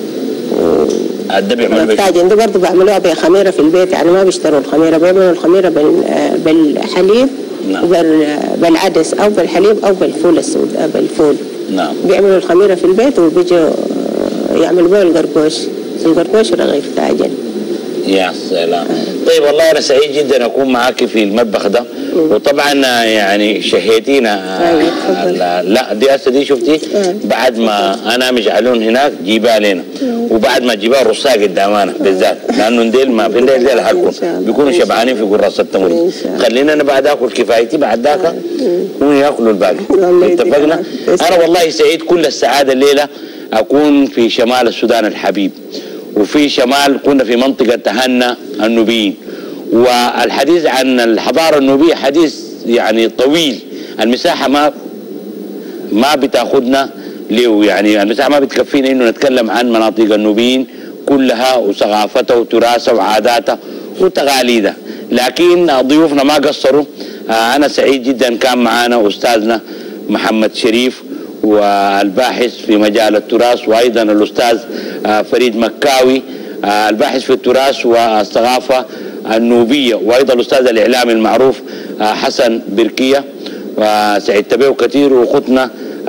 [SPEAKER 1] ده بيعملوا
[SPEAKER 5] التاجن ده برضه بيعملوها بخميره في البيت، يعني ما بيشتروا الخميره، بيعملوا الخميره بالحليب. نعم. وبالعدس او بالحليب او بالفول السود بالفول. نعم. بيعملوا الخميره في البيت وبيجوا يعملوا بها القرقوش القرقوش ورغيف تاجن.
[SPEAKER 1] يا سلام. طيب والله انا سعيد جدا اكون معاك في المطبخ ده. وطبعا يعني شهيتينا. أيوة. لا دي هسه دي شفتي بعد ما انا مجعلون هناك جيبها لنا، وبعد ما جيبها رصها قدامنا بالذات، لانه نديل ما في نديل ديل حقهم بيكونوا شبعانين في قراصه التمر. خلينا انا بعد اكل كفايتي، بعد ذاك هم ياكلوا الباقي. اتفقنا؟ انا والله سعيد كل السعاده الليله اكون في شمال السودان الحبيب، وفي شمال كنا في منطقة تهنا النوبيين. والحديث عن الحضارة النوبية حديث يعني طويل، المساحة ما ما بتاخدنا له، يعني المساحة ما بتكفينا انه نتكلم عن مناطق النوبيين كلها وثقافتها وتراثها وعاداتها وتقاليدها، لكن ضيوفنا ما قصروا. انا سعيد جدا كان معانا استاذنا محمد شريف والباحث في مجال التراث، وايضا الاستاذ فريد مكاوي الباحث في التراث والثقافه النوبيه، وايضا الاستاذ الاعلامي المعروف حسن بركيه، وسعدت به كثير. واخوتنا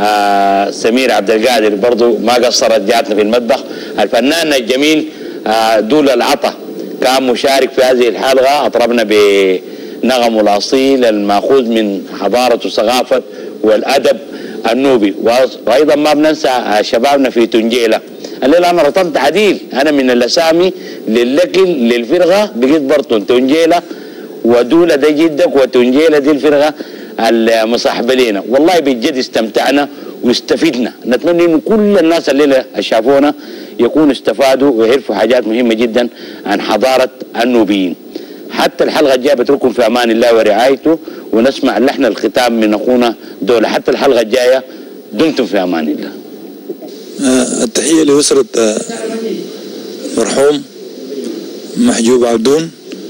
[SPEAKER 1] سمير عبد القادر برضه ما قصرت جاتنا في المطبخ. الفنان الجميل دول العطا كان مشارك في هذه الحلقه، اطربنا بنغمه الاصيل الماخوذ من حضاره والثقافه والادب النوبي. وايضا ما بننسى شبابنا في تنجيله. الليله انا رطمت عديل، انا من الاسامي للكل للفرقه بقيت برطن تنجيله ودوله ده جدك وتنجيله دي الفرقه المصاحبه لنا. والله بجد استمتعنا واستفدنا. نتمنى انه كل الناس الليله شافونا يكونوا استفادوا ويعرفوا حاجات مهمه جدا عن حضاره النوبيين. حتى الحلقه الجايه بترككم في امان الله ورعايته، ونسمع لحن الختام من اخونا دوله. حتى الحلقه الجايه دمتم في امان الله.
[SPEAKER 6] آه التحيه لاسره آه مرحوم محجوب عبدون،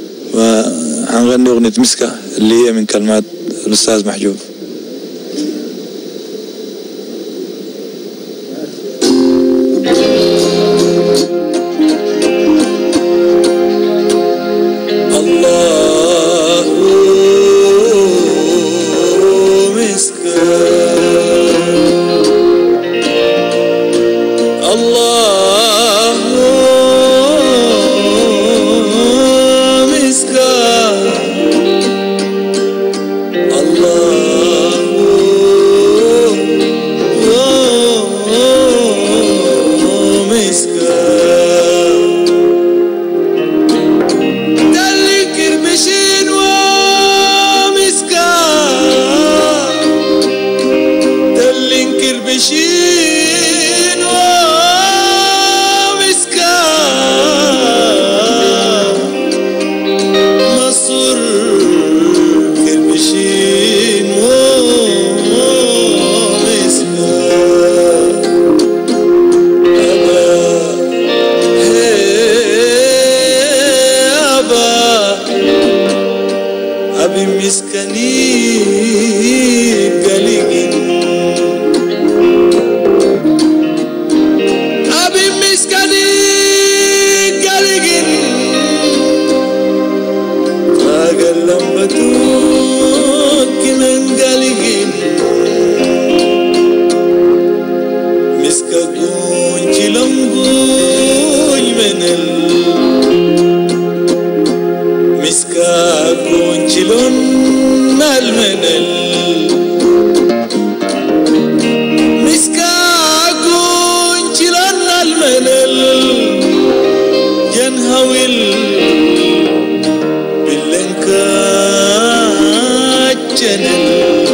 [SPEAKER 6] وهنغني اغنيه مسكه اللي هي من كلمات الاستاذ محجوب.
[SPEAKER 7] Allah أبي مسكني قلقين أبي مسكني قلقين فاقلم بتوك من قلقين مسكا قونجي لنقوي من ال مسكا قونجي لن المنل مسكا قونجي لن المنل ينهوي باللنكا جنل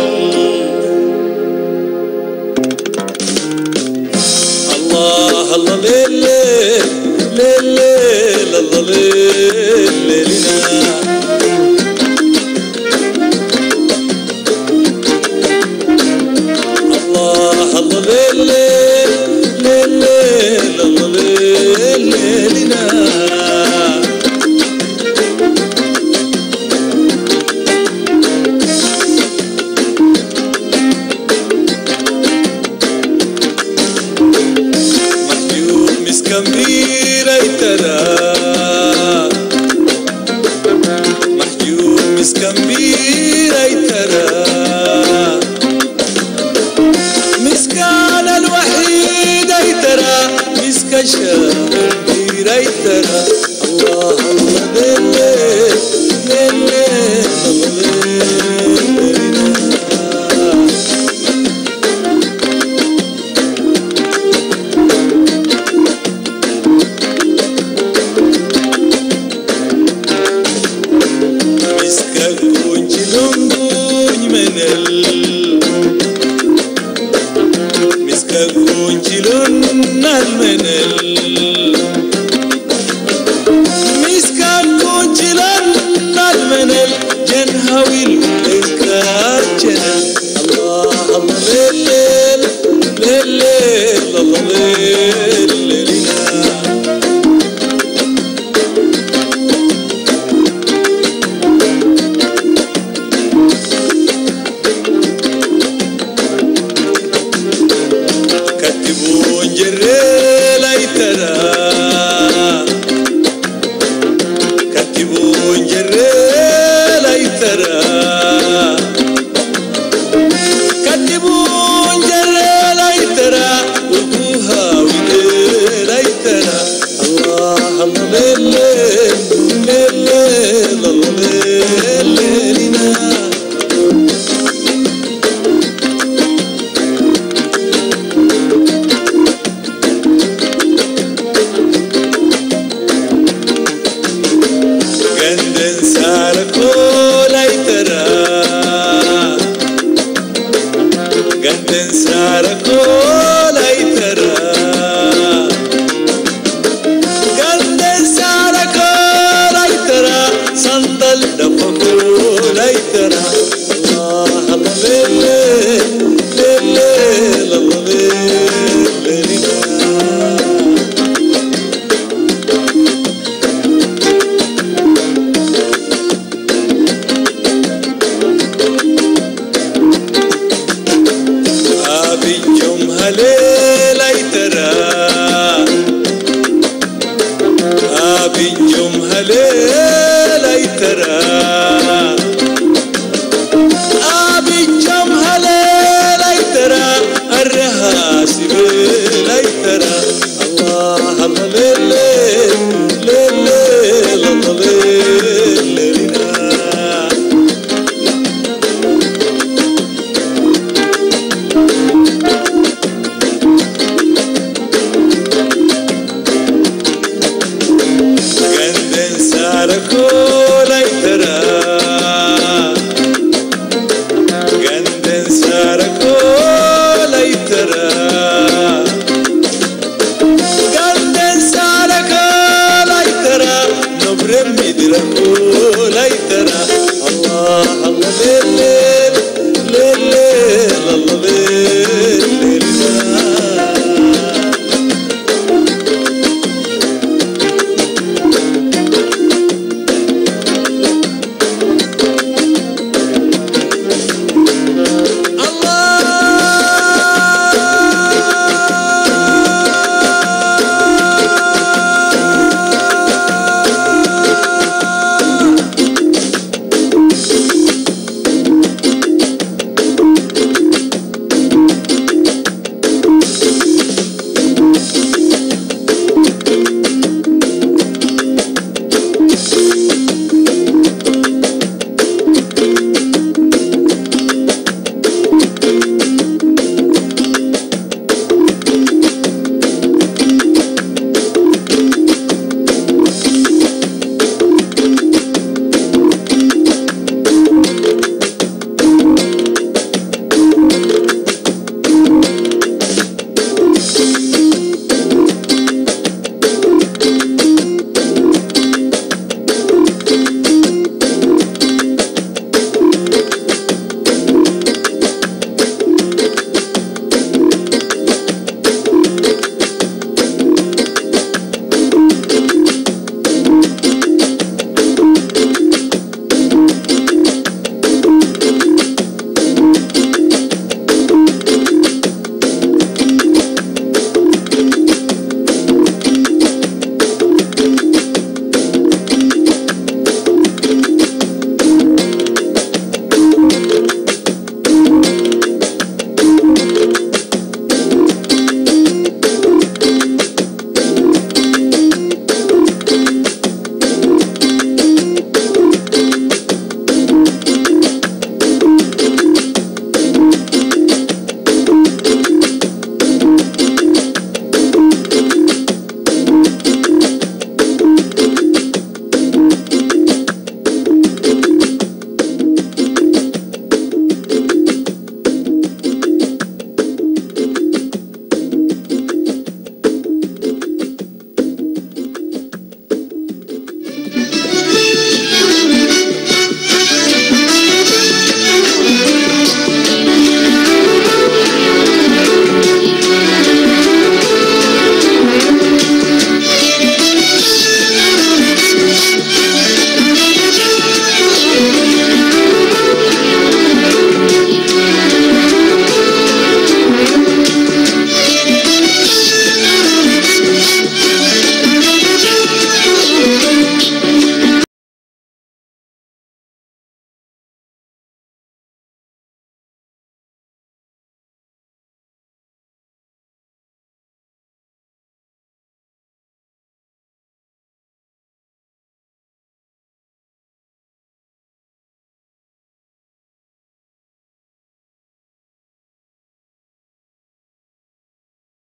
[SPEAKER 7] الله الله ليلي ليلي الله ليلي الله الله ليلي ليلي الله ليلي كمبيرة ترى محجوب مس كمبيرة ترى مسكان الوحيد ترى مسك شابير ترى الله الله ليلي ليلي Remmi di